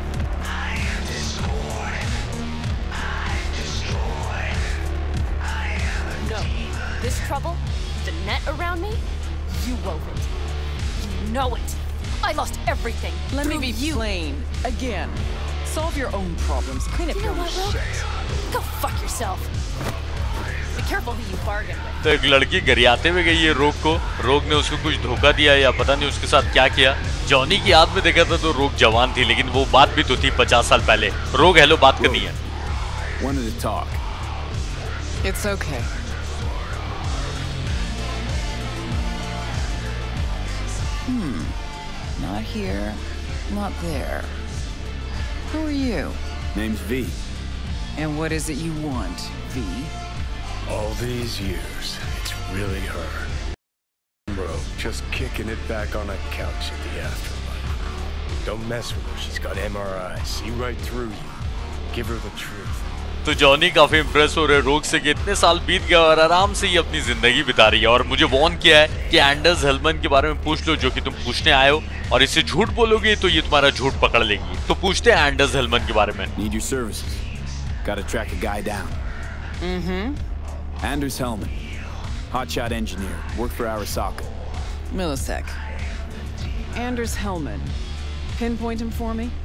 Speaker 8: No. This trouble, the net around me, you wove it. You know it. I lost everything.
Speaker 5: Let me be plain. Again. Solve your own problems. Clean up
Speaker 8: You
Speaker 5: your
Speaker 8: know
Speaker 5: own
Speaker 8: what, Rogue?
Speaker 5: shit.
Speaker 8: Go fuck yourself. Be careful who you bargain with.
Speaker 1: तो एक लड़की गरियाते हुए गई है रोग को। रोग ने उसको कुछ धोखा दिया या पता नहीं उसके साथ क्या किया। जॉनी की याद में देखा था तो रोग जवान थी, लेकिन वो बात भी तो थी 50 साल पहले। रोग हेलो, बात करनी है।
Speaker 3: Wanted to talk.
Speaker 5: It's okay. Not here, not there. Who are you?
Speaker 3: Name's V.
Speaker 5: And what is it you want, V?
Speaker 9: All these years, it's really her. Bro, just kicking it back on a couch at the afterlife. Don't mess with her, she's got MRI. See right through you. Give her the truth.
Speaker 1: तो Johnny काफी impress हो रहे रोग से कि इतने साल बीत गए और आराम से ये अपनी जिंदगी बिता रही है। और मुझे वार्न किया है कि एंडर्स हेलमन के बारे में पूछ लो जो कि तुम पूछने आए हो, और इससे झूठ बोलोगे तो ये तुम्हारा झूठ पकड़ लेगी। तो पूछते हैं एंडर्स हेलमन के बारे में।
Speaker 3: Need your services. Gotta track a guy down. Anders Hellman. Hotshot engineer. Worked for Arasaka.
Speaker 5: Millisec. Anders Hellman. Pinpoint him for me?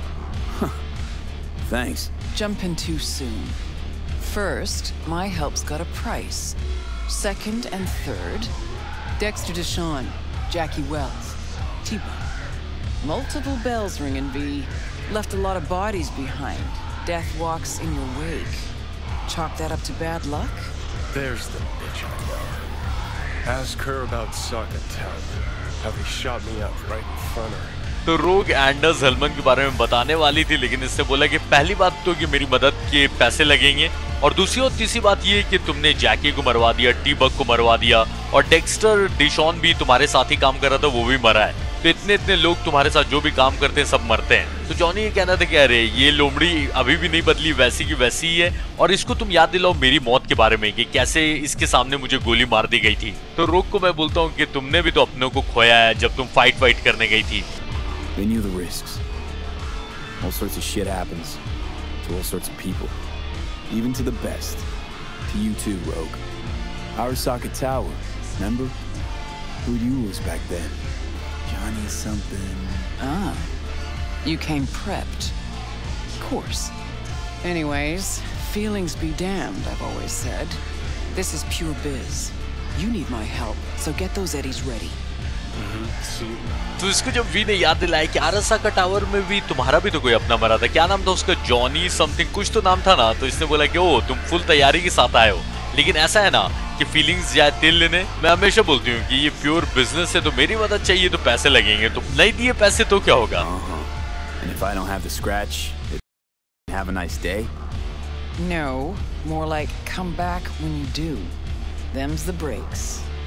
Speaker 3: Thanks.
Speaker 5: Jumping too soon. First, my help's got a price. Second and third, Dexter Deshawn, Jackie Wells, T-Bone. Multiple bells ringing, V. Left a lot of bodies behind. Death walks in your wake. Chalk that up to bad luck?
Speaker 9: There's the bitch I know. Ask her about Sokka Tower. How he shot me up right in front of her.
Speaker 1: तो रोग Anders हेलमन के बारे में बताने वाली थी, लेकिन इससे बोला कि पहली बात तो कि मेरी मदद के पैसे लगेंगे, और दूसरी और तीसरी बात ये कि तुमने जैकी को मरवा दिया, टी-बग को मरवा दिया, और डेक्स्टर डिशॉन भी तुम्हारे साथ ही काम कर रहा था, वो भी मरा है। तो इतने लोग तुम्हारे साथ जो भी काम करते हैं सब मरते हैं। तो जॉनी ये कहना था कि अरे ये लोमड़ी अभी भी नहीं बदली, वैसी की वैसी ही है, और इसको तुम याद दिलाओ मेरी मौत के बारे में कि कैसे इसके सामने मुझे गोली मार दी गई थी। तो रोग को मैं बोलता हूँ कि तुमने भी तो अपनों को खोया है जब तुम फाइट करने गई थी।
Speaker 3: They knew the risks. All sorts of shit happens to all sorts of people, even to the best. To you too, Rogue. Arasaka Tower, remember? Who'd you lose back then? Johnny something.
Speaker 5: Ah, you came prepped. Of course. Anyways, feelings be damned, I've always said. This is pure biz. You need my help, so get those eddies ready.
Speaker 1: तो इसको जब we ने याद दिलाया कि आरासाका tower में भी तुम्हारा भी तो कोई अपना मरा था, क्या नाम था उसका, जॉनी समथिंग कुछ तो नाम था ना, तो इसने बोला कि ओ तुम फुल तैयारी के साथ आए हो। लेकिन ऐसा है ना कि फीलिंग्स जाए तेल लेने। मैं हमेशा बोलती हूँ कि ये प्योर बिजनेस है, तो मेरी मदद चाहिए तो पैसे लगेंगे, तो नहीं दिए पैसे तो क्या होगा।
Speaker 3: And if I don't have the scratch, have a nice day?
Speaker 5: No, more like come back when you do. Them's the breaks.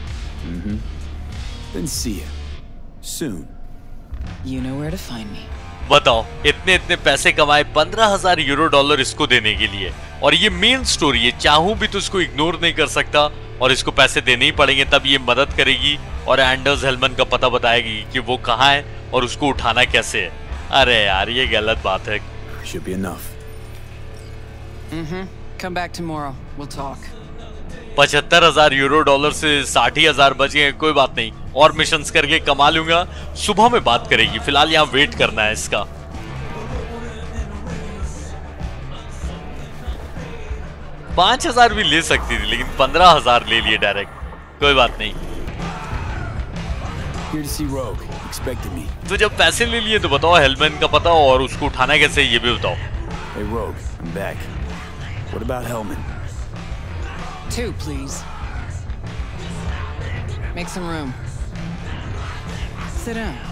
Speaker 3: Then see ya. Soon.
Speaker 5: You know where to find me.
Speaker 1: बताओ इतने पैसे कमाए, 15,000 euro dollar इसको देने के लिए, और ये मेन स्टोरी है। चाहूं भी तो इसको इग्नोर नहीं कर सकता, और इसको पैसे देने ही पड़ेंगे, तब ये मदद करेगी और एंडर्स हेलमन का पता बताएगी कि वो कहाँ है और उसको उठाना कैसे है। अरे यार ये गलत बात है।
Speaker 3: Should be enough.
Speaker 5: Come back tomorrow. We'll talk.
Speaker 1: 75,000 euro dollar से 60,000 बच गए, कोई बात नहीं, और मिशंस करके कमा लूंगा। सुबह में बात करेगी, फिलहाल यहाँ वेट करना है इसका। $5,000 भी ले सकती थी, लेकिन 15,000 ले लिए डायरेक्ट। कोई बात नहीं।
Speaker 3: Here to see Rogue. Expected me.
Speaker 1: तो जब पैसे ले लिए तो बताओ हेलमन का पता और उसको उठाना कैसे, ये भी बताओ।
Speaker 3: Hey Rogue, I'm back. What about Hellman?
Speaker 5: 2, please. Make some room. Sit down.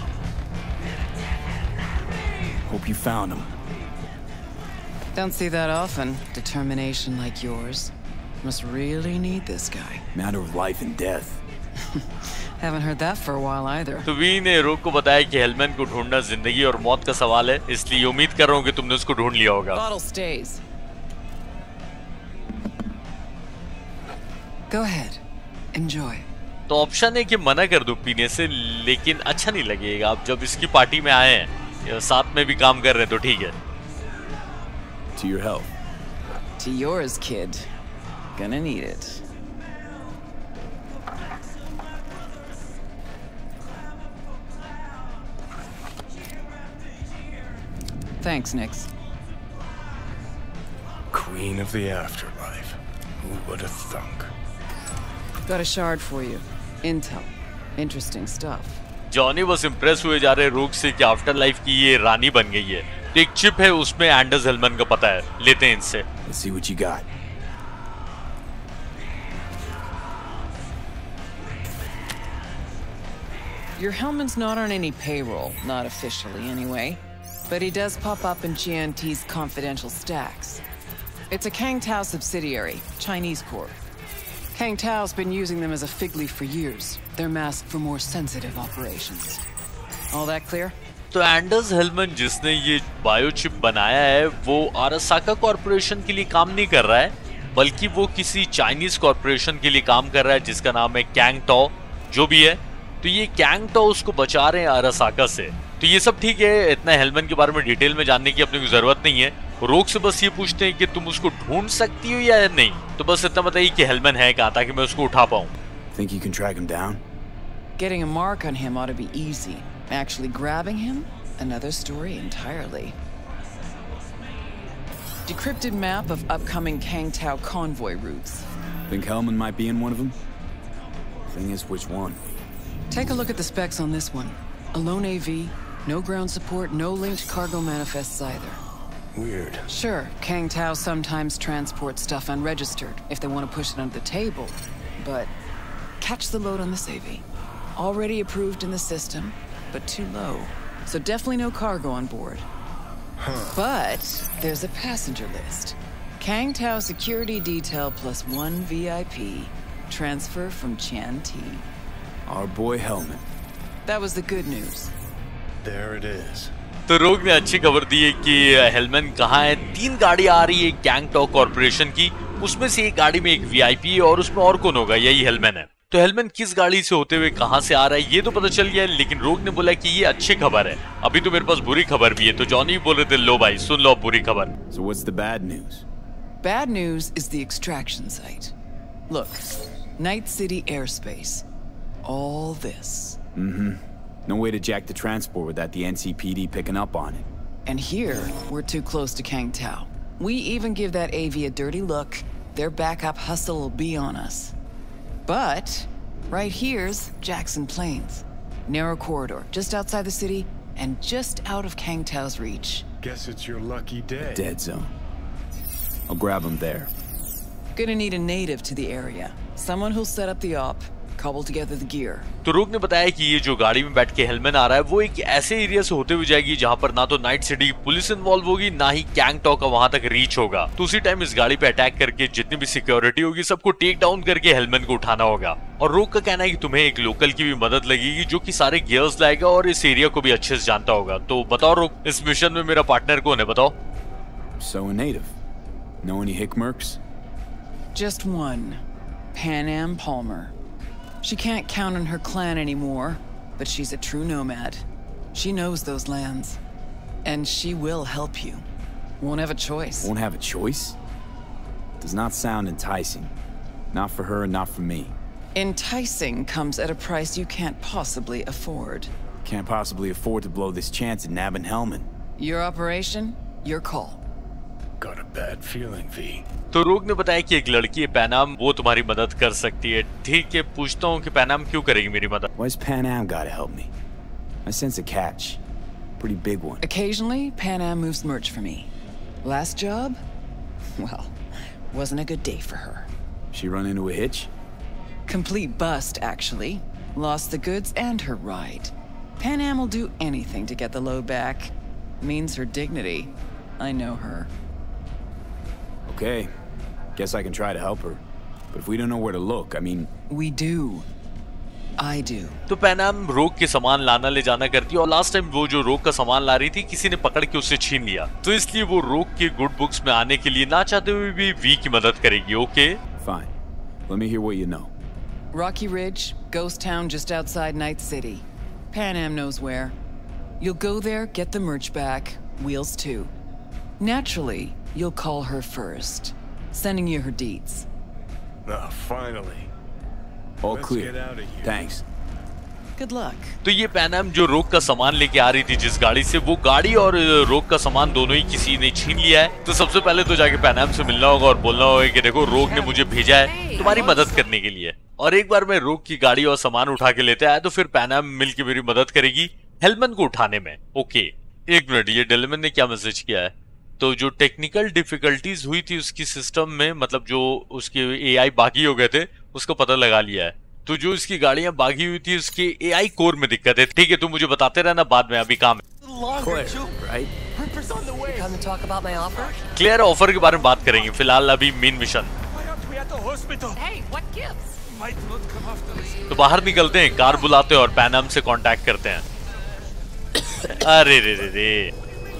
Speaker 3: Hope you found him.
Speaker 5: Don't see that often. Determination like yours. Must really need this guy.
Speaker 3: Matter of life and death.
Speaker 5: Haven't heard that for a while either.
Speaker 1: तो V ने Rogue को बताया कि Hellman को ढूंढना जिंदगी और मौत का सवाल है, इसलिए उम्मीद कर रहा हूँ कि तुमने उसको ढूंढ लिया होगा।
Speaker 5: Bottle stays. Go ahead. Enjoy.
Speaker 1: तो ऑप्शन है कि मना कर दूं पीने से, लेकिन अच्छा नहीं लगेगा। अब जब इसकी पार्टी में आए हैं, साथ में भी काम कर रहे हैं, तो ठीक है।
Speaker 3: To your health.
Speaker 5: To yours, kid. Gonna need it. Thanks, Nix.
Speaker 9: Queen of the afterlife. Who would have thunk?
Speaker 5: Got a shard for you. Intel. Interesting stuff.
Speaker 1: Johnny बस इम्प्रेस हुए जा रहे रोग से कि आफ्टर लाइफ की ये रानी बन गई है। तो एक चिप है, उसमें एंडर्स हेलमन का पता है, लेते हैं इनसे।
Speaker 3: Let's see what you got.
Speaker 5: Your Hellman's not on any payroll, not officially anyway, but he does pop up in GNT's confidential stacks. It's a Kang Tao subsidiary, Chinese corp. Kang Tao's been using them as a fig leaf for years. They're masked for more sensitive operations. All that clear?
Speaker 1: तो Anders Hellman जिसने ये biochip बनाया है, वो आरासाका corporation के लिए काम नहीं कर रहा है, बल्कि वो किसी चाइनीज कॉर्पोरेशन के लिए काम कर रहा है जिसका नाम है कैंग टाओ, जो भी है। तो ये कैंग टाओ उसको बचा रहे हैं आरासाका से। तो ये सब ठीक है, इतना हेलमन के बारे में डिटेल में जानने की अपने को जरूरत नहीं है। रोग से बस ये पूछते हैं कि तुम उसको ढूंढ सकती हो या नहीं। तो बस इतना बताइए कि हेलमन है कहाँ, ताकि मैं उसको उठा पाऊँ।
Speaker 3: Think you can track him down?
Speaker 5: Getting a mark on him ought to be easy. Actually grabbing him? Another story entirely. Decrypted map of upcoming Kang Tao convoy routes.
Speaker 3: Think Hellman might be in one of them? Thing is, which one?
Speaker 5: Take a look at the specs on this one. A lone AV, no ground support, no linked cargo manifests either.
Speaker 9: Weird.
Speaker 5: Sure, Kang Tao sometimes transports stuff unregistered if they want to push it under the table, but catch the load on this AV. Already approved in the system, but too low. So definitely no cargo on board. But there's a passenger list. Kang Tao security detail plus 1 VIP. Transfer from Chan T.
Speaker 3: Our boy Hellman.
Speaker 5: That was the good news.
Speaker 9: There it is.
Speaker 1: तो रोग ने अच्छी खबर दी है कि हेलमन कहाँ है। 3 गाड़ी आ रही है कैंग टाओ कॉर्पोरेशन की, उसमें से एक गाड़ी में एक वीआईपी है और उसमें और कौन होगा, यही हेलमन है। तो हेलमन किस गाड़ी से होते हुए कहां से आ रहा है ये तो पता चल गया है, लेकिन रोग ने बोला कि ये अच्छी खबर है। अभी तो मेरे पास बुरी खबर भी है। तो जॉनी बोल रहे थे, लो भाई सुन लो अब बुरी खबर।
Speaker 3: So what's the bad news?
Speaker 5: Bad news is the extraction site. Look, Night City airspace. All this.
Speaker 3: No way to jack the transport without the NCPD picking up on it.
Speaker 5: And here, we're too close to Kang Tao. We even give that AV a dirty look, their backup hustle will be on us. But, right here's Jackson Plains. Narrow corridor, just outside the city, and just out of Kang Tao's reach.
Speaker 9: Guess it's your lucky day.
Speaker 3: Dead zone. I'll grab him there.
Speaker 5: Gonna need a native to the area. Someone who'll set up the op, cobble together the gear.
Speaker 1: तो रोग ने बताया कि ये जो गाड़ी में बैठ के हेलमन आ रहा है वो एक ऐसे एरिया से होते हुए जाएगी जहां पर ना तो नाइट सिटी पुलिस इन्वॉल्व होगी, ना ही कैंग टाओ का वहां तक रीच होगा। तो उसी टाइम इस गाड़ी पे अटैक करके जितनी भी सिक्योरिटी होगी सबको टेक डाउन करके हेलमन को उठाना होगा। और रोग का कहना है कि तुम्हें एक लोकल की भी मदद लगेगी जो कि सारे गियर्स लाएगा और इस एरिया को भी अच्छे से जानता होगा। तो बताओ रोग, इस मिशन में मेरा पार्टनर कौन है बताओ?
Speaker 3: So a native. Know any Hickmerks?
Speaker 5: Just one. Panam Palmer. She can't count on her clan anymore, but she's a true nomad. She knows those lands. And she will help you. Won't have a choice.
Speaker 3: Won't have a choice? Does not sound enticing. Not for her and not for me.
Speaker 5: Enticing comes at a price you can't possibly afford.
Speaker 3: Can't possibly afford to blow this chance at nabbing Hellman.
Speaker 5: Your operation, your call.
Speaker 9: Got a bad feeling, V.
Speaker 1: तो रोग ने बताया कि एक लड़की है पैनाम, वो तुम्हारी मदद कर सकती है। ठीक है, पूछता हूँ कि पैनाम क्यों करेगी मेरी मदद?
Speaker 3: Why's Pan Am gotta help me? I sense a catch. Pretty big one.
Speaker 5: Occasionally, Pan Am moves merch for me. Last job? Well, wasn't a good day for her.
Speaker 3: She run into a hitch?
Speaker 5: Complete bust, actually. Lost the goods and her ride. Pan Am will do anything to get the load back. Means her dignity. I know her.
Speaker 3: Okay. Guess I can try to help her. But if we don't know where to look, I mean...
Speaker 5: We do. I do.
Speaker 1: तो पैनाम रोग के सामान लाना ले जाना करती है और लास्ट टाइम वो जो रोग का सामान ला रही थी किसी ने पकड़ के उससे छीन लिया, तो इसलिए वो रोग के गुड बुक्स में आने के लिए ना चाहते हुए भी वी की मदद करेगी। Okay
Speaker 3: Fine. Let me hear what you know.
Speaker 5: Rocky Ridge, ghost town just outside Night City. Pan Am knows where. You'll go there, get the merch back, Wheels too. Naturally, you'll call her first, sending you her deeds.
Speaker 9: Oh, finally.
Speaker 3: All
Speaker 9: Let's
Speaker 3: clear.
Speaker 9: get out of here.
Speaker 3: Thanks.
Speaker 5: Good luck.
Speaker 1: तो ये पैनाम जो Rogue का सामान लेके आ रही थी जिस गाड़ी से, वो गाड़ी और रोग का सामान दोनों ही किसी ने छीन लिया है। तो सबसे पहले तो जाके पैनाम से मिलना होगा और बोलना होगा कि देखो रोग ने मुझे भेजा है तुम्हारी मदद करने के लिए। और एक बार मैं रोग की गाड़ी और सामान उठा के लेते आया तो फिर पैनाम मिलके मेरी मदद करेगी हेलमन को उठाने में। ओके एक मिनट, ये डेलमन ने क्या मैसेज किया है? तो जो टेक्निकल डिफिकल्टीज हुई थी उसकी सिस्टम में, मतलब जो उसके एआई बागी हो गए थे उसको पता लगा लिया है। तो जो इसकी गाड़ियां बागी हुई थी उसके एआई कोर में दिक्कत है। ठीक है, तुम मुझे बताते रहना, बाद में अभी काम है। क्लियर ऑफर के बारे में बात करेंगे, फिलहाल अभी मेन मिशन। तो बाहर निकलते हैं, कार बुलाते हैं और पैनाम से कांटेक्ट करते हैं। अरे रे रे रे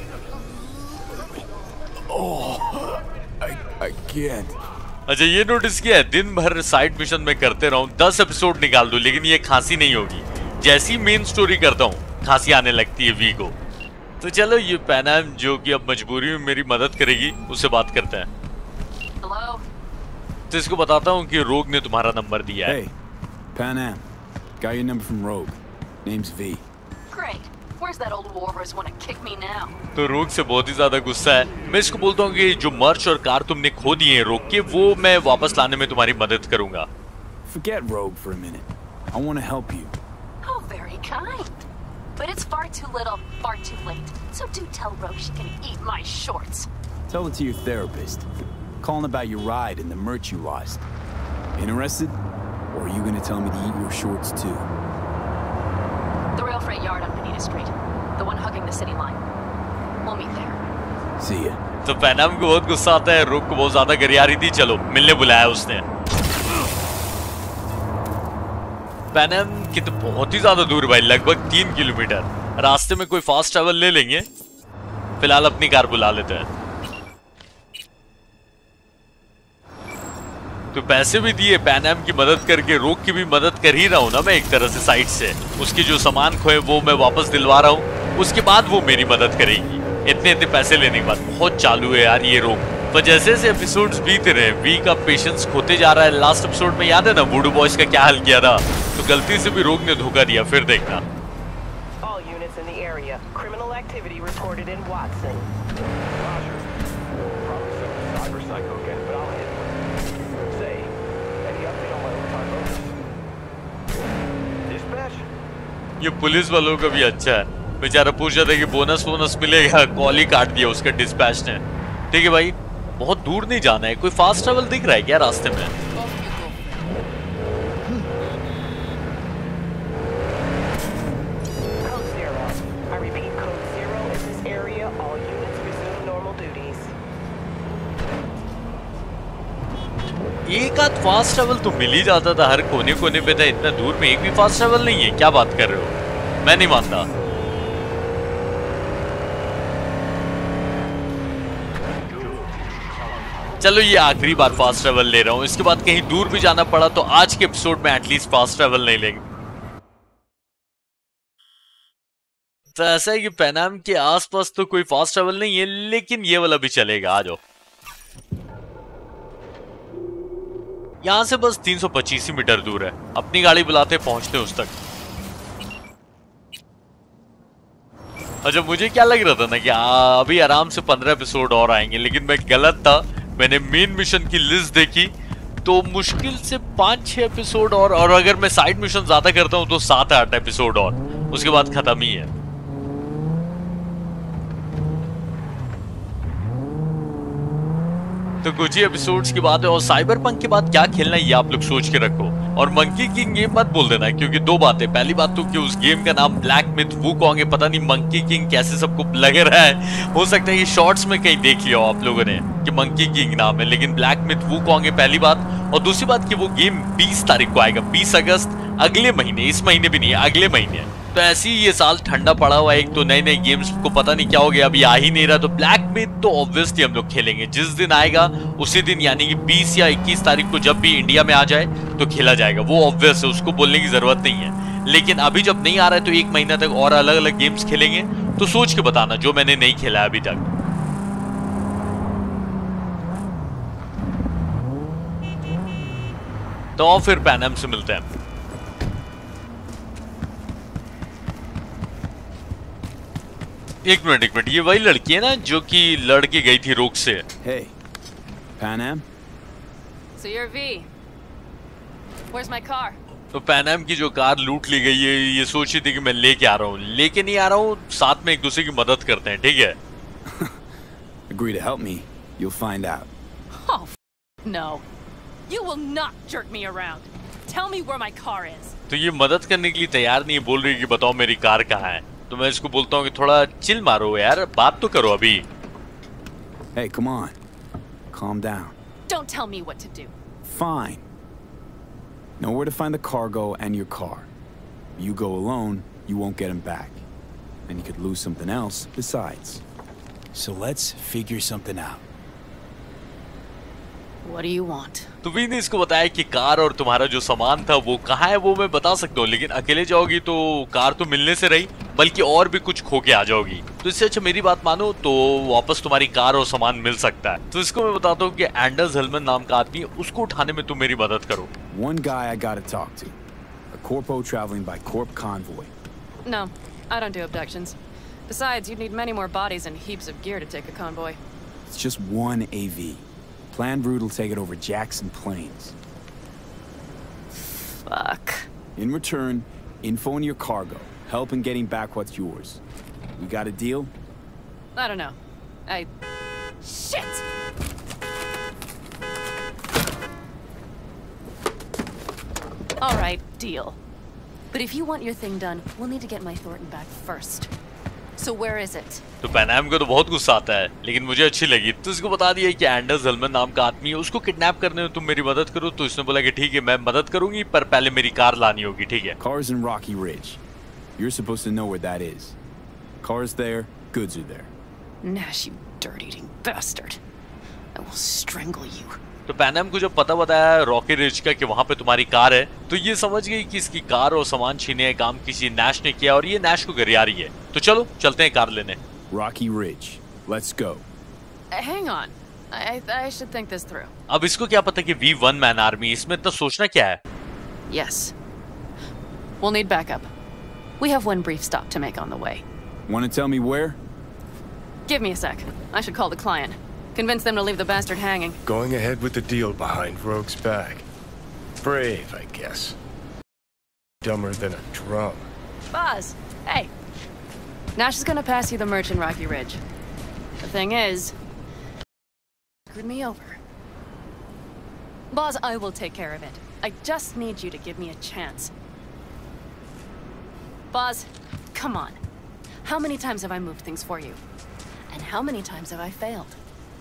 Speaker 3: I can't.
Speaker 1: अच्छा ये नोटिस किया है, दिन भर साइड मिशन में करते रहूं, 10 एपिसोड निकाल दूं, लेकिन ये खांसी नहीं होगी। जैसी मेन स्टोरी करता हूं खांसी आने लगती है वी को। तो चलो ये पैनाम जो कि अब मजबूरी में मेरी मदद करेगी उससे बात करते हैं।
Speaker 8: Hello?
Speaker 1: तो इसको बताता हूँ कि रोग ने तुम्हारा नंबर दिया है।
Speaker 3: Hey, Pan Am. Got your number from Rogue. Name's V.
Speaker 8: Great. Where's that old walrus want to kick me now?
Speaker 1: तो रोग से बहुत ही ज्यादा गुस्सा है। मैं इसको बोलता हूँ कि जो मर्च और कार तुमने खो दिए हैं रोग के, वो मैं वापस लाने में तुम्हारी मदद करूंगा।
Speaker 3: Forget Rogue for a minute. I want to help you.
Speaker 8: Oh, very kind. But it's far too little, far too late. So do tell Rogue she can eat my shorts.
Speaker 3: Tell it to your therapist. Calling about your ride and the merch you lost. Interested? Or are you going to tell me to eat your shorts too?
Speaker 8: The rail freight yard on Bonita Street. The one hugging the city line. We'll meet there.
Speaker 3: See ya.
Speaker 1: तो पैनाम को बहुत गुस्सा आता है, रोग को बहुत ज्यादा गरिया रही थी, चलो मिलने बुलाया उसने। पैनाम की तो बहुत ही ज्यादा दूर भाई, लगभग 3 किलोमीटर। रास्ते में कोई फास्ट ट्रैवल ले लेंगे, फिलहाल अपनी कार बुला लेते हैं। तो पैसे भी दिए, पैनाम की मदद करके रोग की भी मदद कर ही रहा हूं ना मैं एक तरह से साइड से। उसकी जो सामान खोए वो मैं वापस दिलवा रहा हूं, उसके बाद वो मेरी मदद करेगी। इतने पैसे लेने के बाद बहुत चालू है यार ये रोग। पर जैसे जैसे एपिसोड्स बीत रहे हैं वी का पेशेंस खोते जा रहा है। लास्ट एपिसोड में याद है ना वुडू बॉयज का क्या हाल किया था, तो गलती से भी रोग ने धोखा दिया, फिर देखना।
Speaker 10: All units in the area. Criminal activity reported in Watson.
Speaker 7: Roger. Probably some cyber psycho again, but I'll handle it. Say, any update on my overtime bonus? Dispatch?
Speaker 1: ये पुलिस वालों का भी अच्छा है, बेचारा पूछ रहा था कि बोनस मिलेगा, कॉल ही काट दिया उसका डिस्पैच ने। ठीक है भाई, बहुत दूर नहीं जाना है। कोई फास्ट ट्रैवल दिख रहा है क्या रास्ते में?
Speaker 10: Code 0. I repeat, Code 0 in this area. All units resume normal duties.
Speaker 1: एक आध फास्ट ट्रैवल तो मिल ही जाता था, हर कोने कोने पे था, इतना दूर में एक भी फास्ट ट्रैवल नहीं है। क्या बात कर रहे हो, मैं नहीं मानता। चलो ये आखिरी बार फास्ट ट्रैवल ले रहा हूं, इसके बाद कहीं दूर भी जाना पड़ा तो आज के एपिसोड में एटलीस्ट फास्ट ट्रैवल नहीं लेंगे। तो ऐसा है कि पैनाम के आसपास तो कोई फास्ट ट्रैवल नहीं है, लेकिन ये वाला भी चलेगा। आ जाओ, यहां से बस 325 मीटर दूर है। अपनी गाड़ी बुलाते पहुंचते उस तक। अच्छा मुझे क्या लग रहा था ना कि अभी आराम से 15 एपिसोड और आएंगे, लेकिन मैं गलत था। मैंने मेन मिशन की लिस्ट देखी तो मुश्किल से 5-6 एपिसोड और अगर मैं साइड मिशन ज्यादा करता हूं तो 7-8 एपिसोड और, उसके बाद खत्म ही है। तो कुछ ही एपिसोड्स की बात है और साइबर पंक के बाद क्या खेलना है ये आप लोग सोच के रखो। और मंकी किंग ये मत बोल देना, क्योंकि दो बातें। पहली बात तो कि उस गेम का नाम ब्लैक मिथ वुकोंग है, पता नहीं मंकी किंग कैसे सबको लग रहा है। हो सकता है ये शॉर्ट्स में कहीं देख लिया हो आप लोगों ने कि मंकी किंग नाम है, लेकिन ब्लैक मिथ वुकोंग है पहली बात। और दूसरी बात कि वो गेम 20 तारीख को आएगा, 20 अगस्त अगले महीने, इस महीने भी नहीं है, अगले महीने। तो ऐसे ही ये साल ठंडा पड़ा हुआ है, एक तो नए नए गेम्स को पता नहीं क्या हो गया, अभी आ ही नहीं रहा। तो ब्लैक मिथ तो ऑब्वियसली हम लोग खेलेंगे, जिस दिन आएगा उसी दिन, यानी कि 20 या 21 तारीख को जब भी इंडिया में आ जाए तो खेला जाएगा, वो ऑब्वियस है, उसको बोलने की जरूरत नहीं है। लेकिन अभी जब नहीं आ रहा है तो एक महीना तक और अलग अलग गेम्स खेलेंगे। तो सोच के बताना जो मैंने नहीं खेला है अभी तक। तो फिर पैनम से मिलते हैं। एक मिनट, ये वही लड़की है ना जो कि लड़की गई थी रोक से?
Speaker 3: Hey, Panam?
Speaker 8: So you're V. Where's my car?
Speaker 1: तो पैनम की जो कार लूट ली गई है, ये सोची थी कि मैं लेके आ रहा हूँ, लेके नहीं आ रहा हूँ, साथ में एक दूसरे की मदद करते हैं, ठीक है?
Speaker 3: Agree to help me, you'll find out.
Speaker 8: Oh, no. You will not jerk me around. Tell me where my car is.
Speaker 1: तो ये मदद करने के लिए तैयार नहीं है, बोल रही है कि बताओ मेरी कार कहाँ है। तो मैं इसको बोलता हूँ कि थोड़ा चिल मारो यार, बात तो करो अभी।
Speaker 3: Hey, come on. Calm down.
Speaker 8: Don't tell me what to do.
Speaker 3: Fine. Know where to find the cargo and your car. You go alone, you won't get them back. And you could lose something else besides. So let's figure something out.
Speaker 8: What do you want?
Speaker 1: तो V ने इसको बताया कि car और तुम्हारा जो सामान था वो कहाँ है, वो मैं बता सकता हूँ, लेकिन अकेले जाओगी तो कार तो मिलने से रही, बल्कि और भी कुछ खो के आ जाओगी। तो इससे अच्छा मेरी बात मानो तो वापस तुम्हारी कार और सामान मिल सकता है। तो इसको मैं बताता हूँ कि एंडर्स हेलमन नाम का आदमी है, उसको उठाने में तुम मेरी मदद करो।
Speaker 3: One guy I gotta talk to. A corpo traveling by corp convoy.
Speaker 8: No, I don't do abductions. Besides, you'd need many more bodies and heaps of gear to take a convoy.
Speaker 3: It's just one AV. Planned route will take it over Jackson Plains.
Speaker 8: Fuck.
Speaker 3: In return, info on your cargo. Help in getting back what's yours. We got a deal?
Speaker 8: I don't know. Shit! Alright, deal. But if you want your thing done, we'll need to get my Thornton back first. So where is it?
Speaker 1: तो पैनाम को तो बहुत गुस्सा आता है, लेकिन मुझे अच्छी लगी। तो इसको बता दिया कि एंडर्स हेलमन नाम का आदमी है, उसको किडनैप करने में तुम मेरी मदद करो। तो इसने बोला कि ठीक है मैं मदद करूंगी, पर पहले मेरी कार लानी होगी, ठीक है?
Speaker 3: Car's in Rocky Ridge. You're supposed to know where that is. Car's there, goods are there.
Speaker 8: Nash, you dirt-eating bastard. I will strangle you.
Speaker 1: तो पैनम को जब पता बताया रॉकी रिज का कि वहां पे तुम्हारी कार है, तो ये समझ गई कि इसकी कार और सामान छीने का काम किसी नैश ने किया और ये नैश को गरिया रही है। तो चलो चलते हैं कार लेने।
Speaker 3: Rocky Ridge. Let's go.
Speaker 8: Hang on. I should think this through.
Speaker 1: अब इसको क्या पता कि V वन मैन आर्मी, इसमें इतना सोचना क्या है?
Speaker 8: Yes. We'll need backup. We have one brief stop to make on the way.
Speaker 3: Want to tell me where?
Speaker 8: Give me a sec. I should call the client. Convince them to leave the bastard hanging.
Speaker 9: Going ahead with the deal behind Rogue's back. Brave, I guess. Dumber than a drum.
Speaker 8: Boz, hey. Nash is gonna pass you the merch in Rocky Ridge. The thing is, screwed me over. Boz, I will take care of it. I just need you to give me a chance. Boz, come on. How many times have I moved things for you? And how many times have I failed?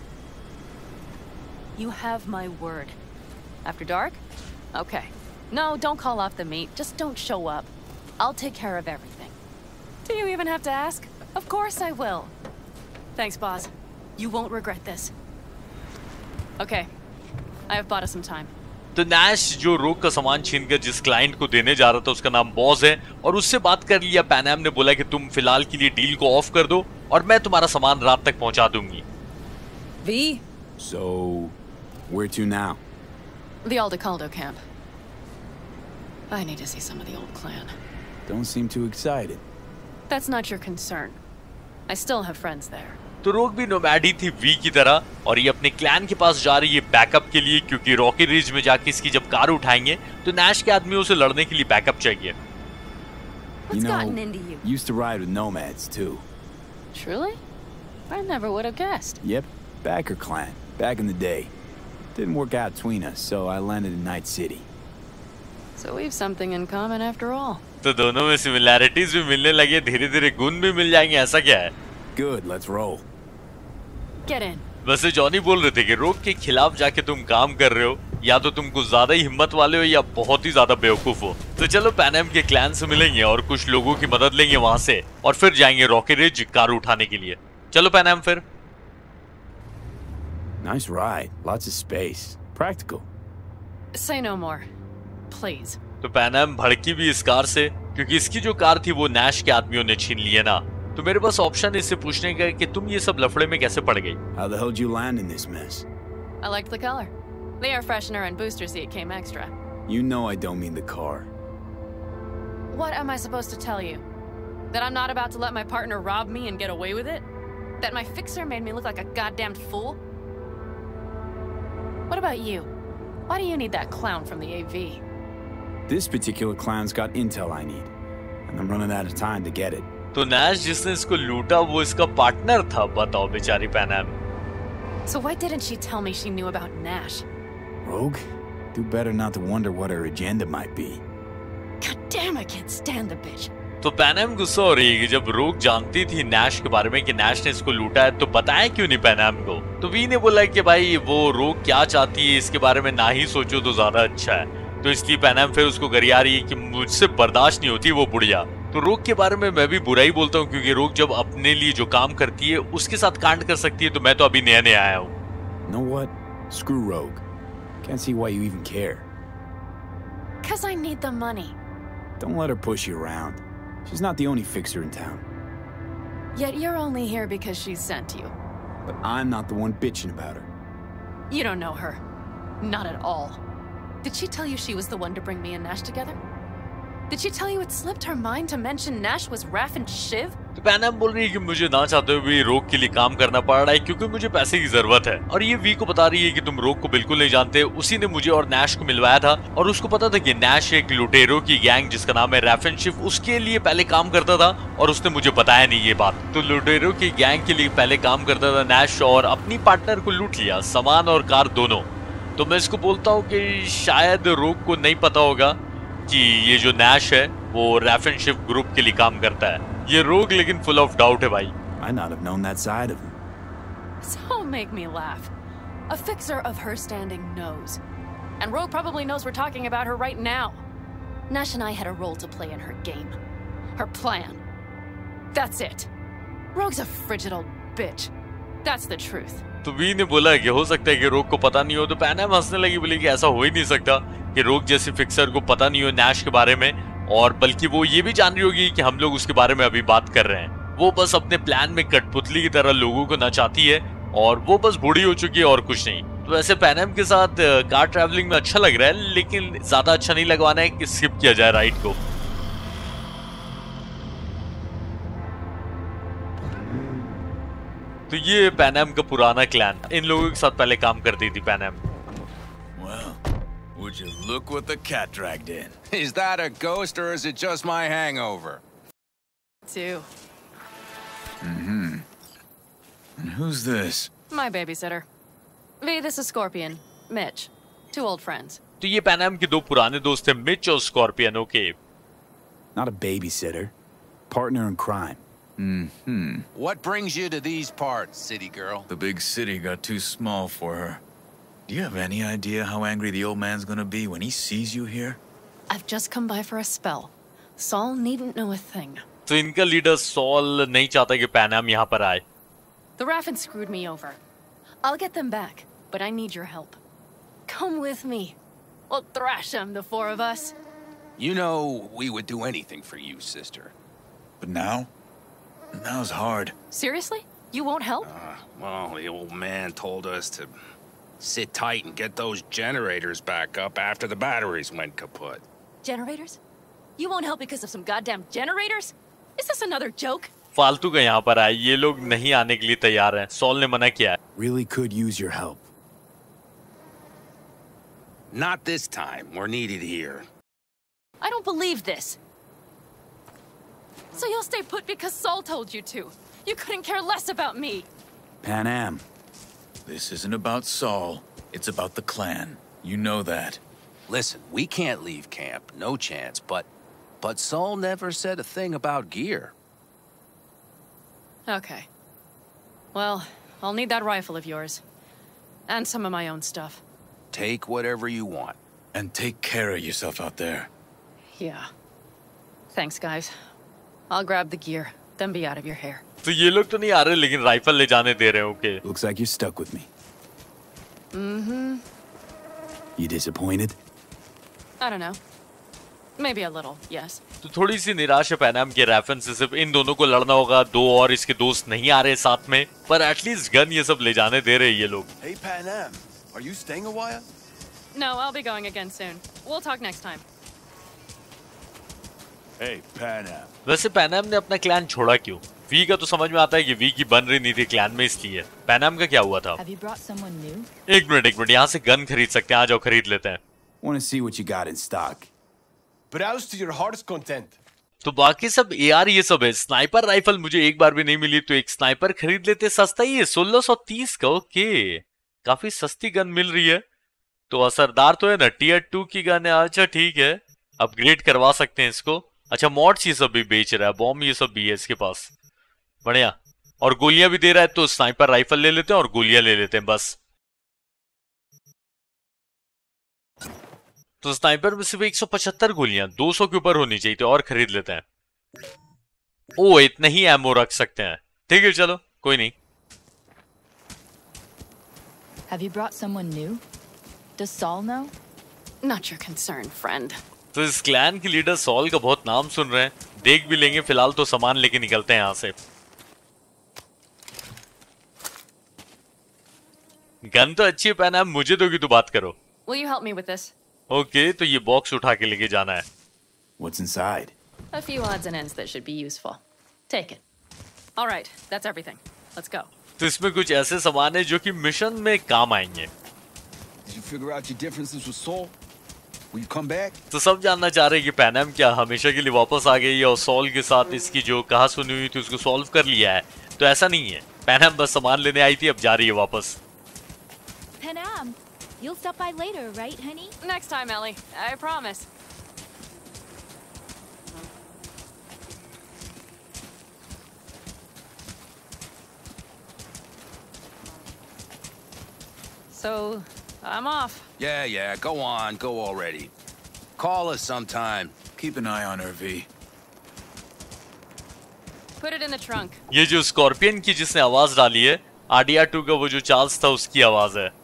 Speaker 8: You have my word. After dark? Okay. No, don't call off the meet. Just don't show up. I'll take care of everything. Do you even have to ask? Of course I will. Thanks, Boz. You won't regret this. Okay. I have bought us some time.
Speaker 1: तो Nash जो Rogue का सामान छीनकर जिस client को देने जा रहा था उसका नाम बॉस है, और उससे बात कर लिया। पैनम ने बोला कि तुम फिलहाल के लिए डील को ऑफ कर दो और मैं तुम्हारा सामान रात तक पहुंचा दूंगी।
Speaker 8: V?
Speaker 3: So, where to now?
Speaker 8: The Aldecaldo camp. I need to see some of the old clan.
Speaker 3: Don't seem too excited.
Speaker 8: That's not your concern. I still have friends there.
Speaker 1: तो रोग भी नोमैड ही थी we की तरह, और ये अपने clan के पास जा रही है बैकअप के लिए, क्योंकि रॉकी रिज में जाके इसकी जब कार उठाएंगे तो नैश के आदमियों से लड़ने के लिए बैकअप चाहिए।
Speaker 8: What's gotten into you?
Speaker 3: Used to ride with nomads too.
Speaker 8: Truly? I never would have guessed.
Speaker 3: Yep, Backer clan, back in the day. Didn't work out between us, so I landed in Night City.
Speaker 8: So we've something in common after all.
Speaker 1: तो दोनों में similarities भी मिलने लगे, धीरे-धीरे गुण भी मिल जाएंगे, ऐसा क्या है?
Speaker 3: Good, let's roll.
Speaker 8: Get in.
Speaker 1: वैसे जॉनी बोल रहे थे कि रोग के खिलाफ जाके तुम काम कर रहे हो, या तो तुम कुछ ज्यादा ही हिम्मत वाले हो या बहुत ही ज्यादा बेवकूफ हो। तो चलो पैन एम के क्लैन से मिलेंगे और कुछ लोगों की मदद लेंगे वहां से और फिर जाएंगे रॉकी रिज कार उठाने के लिए। चलो पैन एम फिर।
Speaker 3: Nice ride. Lots of space. Practical.
Speaker 8: Say no more. Please.
Speaker 1: तो पैन एम भड़की भी इस कार से क्योंकि इसकी जो कार थी वो नैश के आदमियों ने छीन ली है ना। तो मेरे पास ऑप्शन इससे पूछने का कि तुम ये सब लफड़े में कैसे पड़ गई।
Speaker 3: How the hell did you land in this mess?
Speaker 8: I liked the color. The air freshener and booster seat came extra.
Speaker 3: You know I don't mean the car.
Speaker 8: What am I supposed to tell you? That I'm not about to let my partner rob me and get away with it? That my fixer made me look like a goddamned fool? What about you? Why do you need that clown from the AV?
Speaker 3: This particular clown's got intel I need, and I'm running out of time to get it.
Speaker 1: तो Nash जिसने इसको लूटा वो इसका partner था, बताओ बेचारी Pan Am.
Speaker 8: So why didn't she tell me she knew about Nash?
Speaker 3: Rogue? Do better not to wonder what her agenda might be.
Speaker 8: God damn, I can't stand the bitch.
Speaker 1: तो Pan Am गुस्सा हो रही है कि जब रोग जानती थी नैश के बारे में कि नैश ने इसको लूटा है तो बताया क्यों नहीं पैन एम को। तो वी ने बोला कि भाई वो रोग क्या चाहती है इसके बारे में ना ही सोचो तो ज्यादा अच्छा है। तो इसलिए पैन एम फिर उसको गरिया रही है कि मुझसे बर्दाश्त नहीं होती वो बुढ़िया। तो रोग के बारे में मैं भी बुरा ही बोलता हूँ क्योंकि रोग जब अपने लिए जो काम करती है उसके साथ कांड कर सकती है। तो मैं तो अभी नया नया आया हूँ।
Speaker 3: Know what? Screw Rogue. Can't see why you even care.
Speaker 8: 'Cause I need the money.
Speaker 3: Don't let her push you around. She's not the only fixer in town.
Speaker 8: Yet you're only here because she sent you.
Speaker 3: But I'm not the one bitching about her.
Speaker 8: You don't know her. Not at all. Did she tell you she was the one to bring me and Nash together? Did she tell you it slipped her mind to mention Nash was Raph and Shiv?
Speaker 1: तो Pan Am बोल रही है कि मुझे ना चाहते हुए भी रोग के लिए काम करना पड़ रहा है क्योंकि मुझे पैसे की जरूरत है। और ये वी को बता रही है कि तुम रोग को बिल्कुल नहीं जानते, उसी ने मुझे और नैश को मिलवाया था और उसको पता था कि नैश एक लुटेरों की गैंग जिसका नाम है रैफ एंड शिव उसके लिए पहले काम करता था और उसने मुझे बताया नहीं ये बात। तो लुटेरों की गैंग के लिए पहले काम करता था नैश और अपनी पार्टनर को लूट लिया, सामान और कार दोनों। तो मैं इसको बोलता हूँ कि शायद रोग को नहीं पता होगा कि ये जो नैश है वो रैफ एंड शिव ग्रुप के लिए काम करता है। ये रोग लेकिन फुल ऑफ डाउट है भाई।
Speaker 3: Might not have known that side of him.
Speaker 8: So make me laugh. A fixer of her standing knows. And Rogue probably knows we're talking about her right now. Nash and I had a role to play in her game. Her plan. That's it. Rogue's a frigid old bitch. That's the truth.
Speaker 1: तो V ने बोला कि हो सकता है कि रोग को पता नहीं हो। तो पैन एम हंसने लगी, बोली कि ऐसा हो ही नहीं सकता कि रोग जैसे फिक्सर को पता नहीं हो नैश के बारे में, और बल्कि वो ये भी जान रही होगी कि हम लोग उसके बारे में अभी बात कर रहे हैं। वो बस अपने प्लान में कठपुतली की तरह लोगों को नचाती है और वो बस बूढ़ी हो चुकी है और कुछ नहीं। तो वैसे पैन एम के साथ कार ट्रैवलिंग में अच्छा लग रहा है लेकिन ज्यादा अच्छा नहीं लगवाना है कि स्किप किया जाए राइड को। तो ये पैन एम का पुराना क्लैन, इन लोगों के साथ पहले काम करती थी Pan Am.
Speaker 11: Would you look what the cat dragged in?
Speaker 12: Is that a ghost or is it just my hangover?
Speaker 8: Too.
Speaker 11: Mm-hmm. And who's this?
Speaker 8: My babysitter. V, this is Scorpion. Mitch. Two old friends.
Speaker 1: तो ये Pan Am के दो पुराने दोस्त थे, Mitch और Scorpion. Okay.
Speaker 3: Not a babysitter. Partner in crime.
Speaker 11: Mm-hmm.
Speaker 12: What brings you to these parts, city girl?
Speaker 11: The big city got too small for her. Do you have any idea how angry the old man's gonna be when he sees you here?
Speaker 8: I've just come by for a spell. Saul needn't know a thing.
Speaker 1: तो इनका leader sol नहीं चाहता कि Pan Am यहाँ पर आए।
Speaker 8: The Raffins screwed me over. I'll get them back, but I need your help. Come with me. We'll thrash them, the four of us.
Speaker 12: You know we would do anything for you, sister.
Speaker 11: But now? Now's hard.
Speaker 8: Seriously? You won't help?
Speaker 12: Well, the old man told us to sit tight and get those generators back up after the batteries went kaput.
Speaker 8: Generators? You won't help because of some goddamn generators? Is this another joke?
Speaker 1: फालतू का यहाँ पर आए, ये लोग नहीं आने के लिए तैयार हैं। सॉल ने मना किया है।
Speaker 3: Really could use your help.
Speaker 12: Not this time. We're needed here.
Speaker 8: I don't believe this. So you'll stay put because Saul told you to. You couldn't care less about me.
Speaker 3: Pan Am.
Speaker 11: This isn't about Saul. It's about the clan. You know that.
Speaker 12: Listen, we can't leave camp. No chance. But Saul never said a thing about gear.
Speaker 8: Okay. Well, I'll need that rifle of yours. And some of my own stuff.
Speaker 12: Take whatever you want.
Speaker 11: And take care of yourself out there.
Speaker 8: Yeah. Thanks, guys. I'll grab the gear, then be out of your hair.
Speaker 1: तो ये लोग तो नहीं आ रहे लेकिन rifle ले जाने दे रहे हैं. Okay.
Speaker 3: Looks like you're stuck with me.
Speaker 8: Mm-hmm.
Speaker 3: You disappointed?
Speaker 8: I don't know. Maybe a little, yes.
Speaker 1: तो थोड़ी सी निराश है पैनाम के रेफरेंस से. सिर्फ इन दोनों को लड़ना होगा. दो और इसके दोस्त नहीं आ रहे साथ में, पर एटलीस्ट गन ये सब ले जाने दे रहे ये लोग.
Speaker 13: Hey Panam, are you staying a while?
Speaker 8: No, I'll be going again soon. We'll talk next time.
Speaker 13: Hey Panam.
Speaker 1: वैसे पैनाम ने अपना क्लैन छोड़ा क्यों? वी का तो समझ में आता है कि वी की बन रही नहीं थी क्लैन में, इसलिए. पैनाम का क्या हुआ था?
Speaker 5: Have you brought someone new?
Speaker 1: एक मिनट यहाँ से गन खरीद सकते हैं. आ जाओ खरीद लेते हैं.
Speaker 3: Want to see what you got in stock?
Speaker 13: Browse to your heart's content.
Speaker 1: तो बाकी सब AR ये सब है. स्नाइपर राइफल मुझे एक बार भी नहीं मिली, तो एक स्नाइपर खरीद लेते. सस्ता ही है, 1630 का. ओके, काफी सस्ती गन मिल रही है. तो असरदार तो है ना. टियर 2 की गन है. अच्छा ठीक है, अपग्रेड करवा सकते हैं इसको. अच्छा मॉड्स ये सब भी बेच रहा है. बॉम्ब ये सब भी है इसके पास. बढ़िया. और गोलियां भी दे रहा है, तो स्नाइपर राइफल ले लेते हैं और गोलियां ले लेते हैं बस. तो स्नाइपर में सिर्फ 175 गोलियां, 200 के ऊपर होनी चाहिए थी. और खरीद लेते हैं. ओ इतना ही एमो रख सकते हैं. ठीक है चलो कोई नहीं.
Speaker 5: Have you brought someone new? Does Saul know?
Speaker 8: Not your concern, friend.
Speaker 1: तो इस क्लैन के लीडर सॉल का बहुत नाम सुन रहे हैं. देख भी लेंगे. फिलहाल तो सामान लेके निकलते हैं यहाँ से. गन तो अच्छी है पैनाम, मुझे दोगी तो बात करो.
Speaker 8: Will you help me with this?
Speaker 1: Okay, तो ये बॉक्स उठा के लेके जाना है.
Speaker 3: What's inside?
Speaker 8: A few odds and ends that should be useful. Take it. All right, that's everything. Let's go.
Speaker 1: तो इसमें कुछ ऐसे सामान है जो कि मिशन में काम आएंगे.
Speaker 13: Did you figure out your differences with Saul? Will you come back?
Speaker 1: तो सब जानना चाह रहे हैं कि पैनाम क्या हमेशा के लिए वापस आ गई है और सॉल के साथ इसकी जो कहा सुनी हुई थी उसको सॉल्व कर लिया है. तो ऐसा नहीं है. पैनाम बस सामान लेने आई थी, अब जा रही है वापस.
Speaker 14: Panam, you'll stop by later, right, honey?
Speaker 8: Next time, Ellie. I promise. So, I'm off.
Speaker 12: Yeah, go on, go already. Call us sometime.
Speaker 11: Keep an eye on her, V.
Speaker 8: Put it in the trunk.
Speaker 1: ये जो scorpion की जिसने आवाज डाली है, RDR2 का वो जो चार्ल्स था उसकी आवाज है.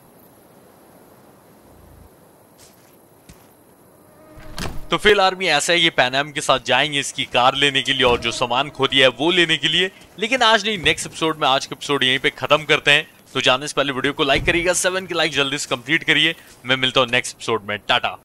Speaker 1: तो फिर आर्मी ऐसा है कि पैनाम के साथ जाएंगे इसकी कार लेने के लिए और जो सामान खो दिया है वो लेने के लिए. लेकिन आज नहीं, नेक्स्ट एपिसोड में. आज का एपिसोड यहीं पे खत्म करते हैं. तो जाने से पहले वीडियो को लाइक करिएगा. 7 के लाइक जल्दी से कंप्लीट करिए. मैं मिलता हूँ नेक्स्ट एपिसोड में. टाटा.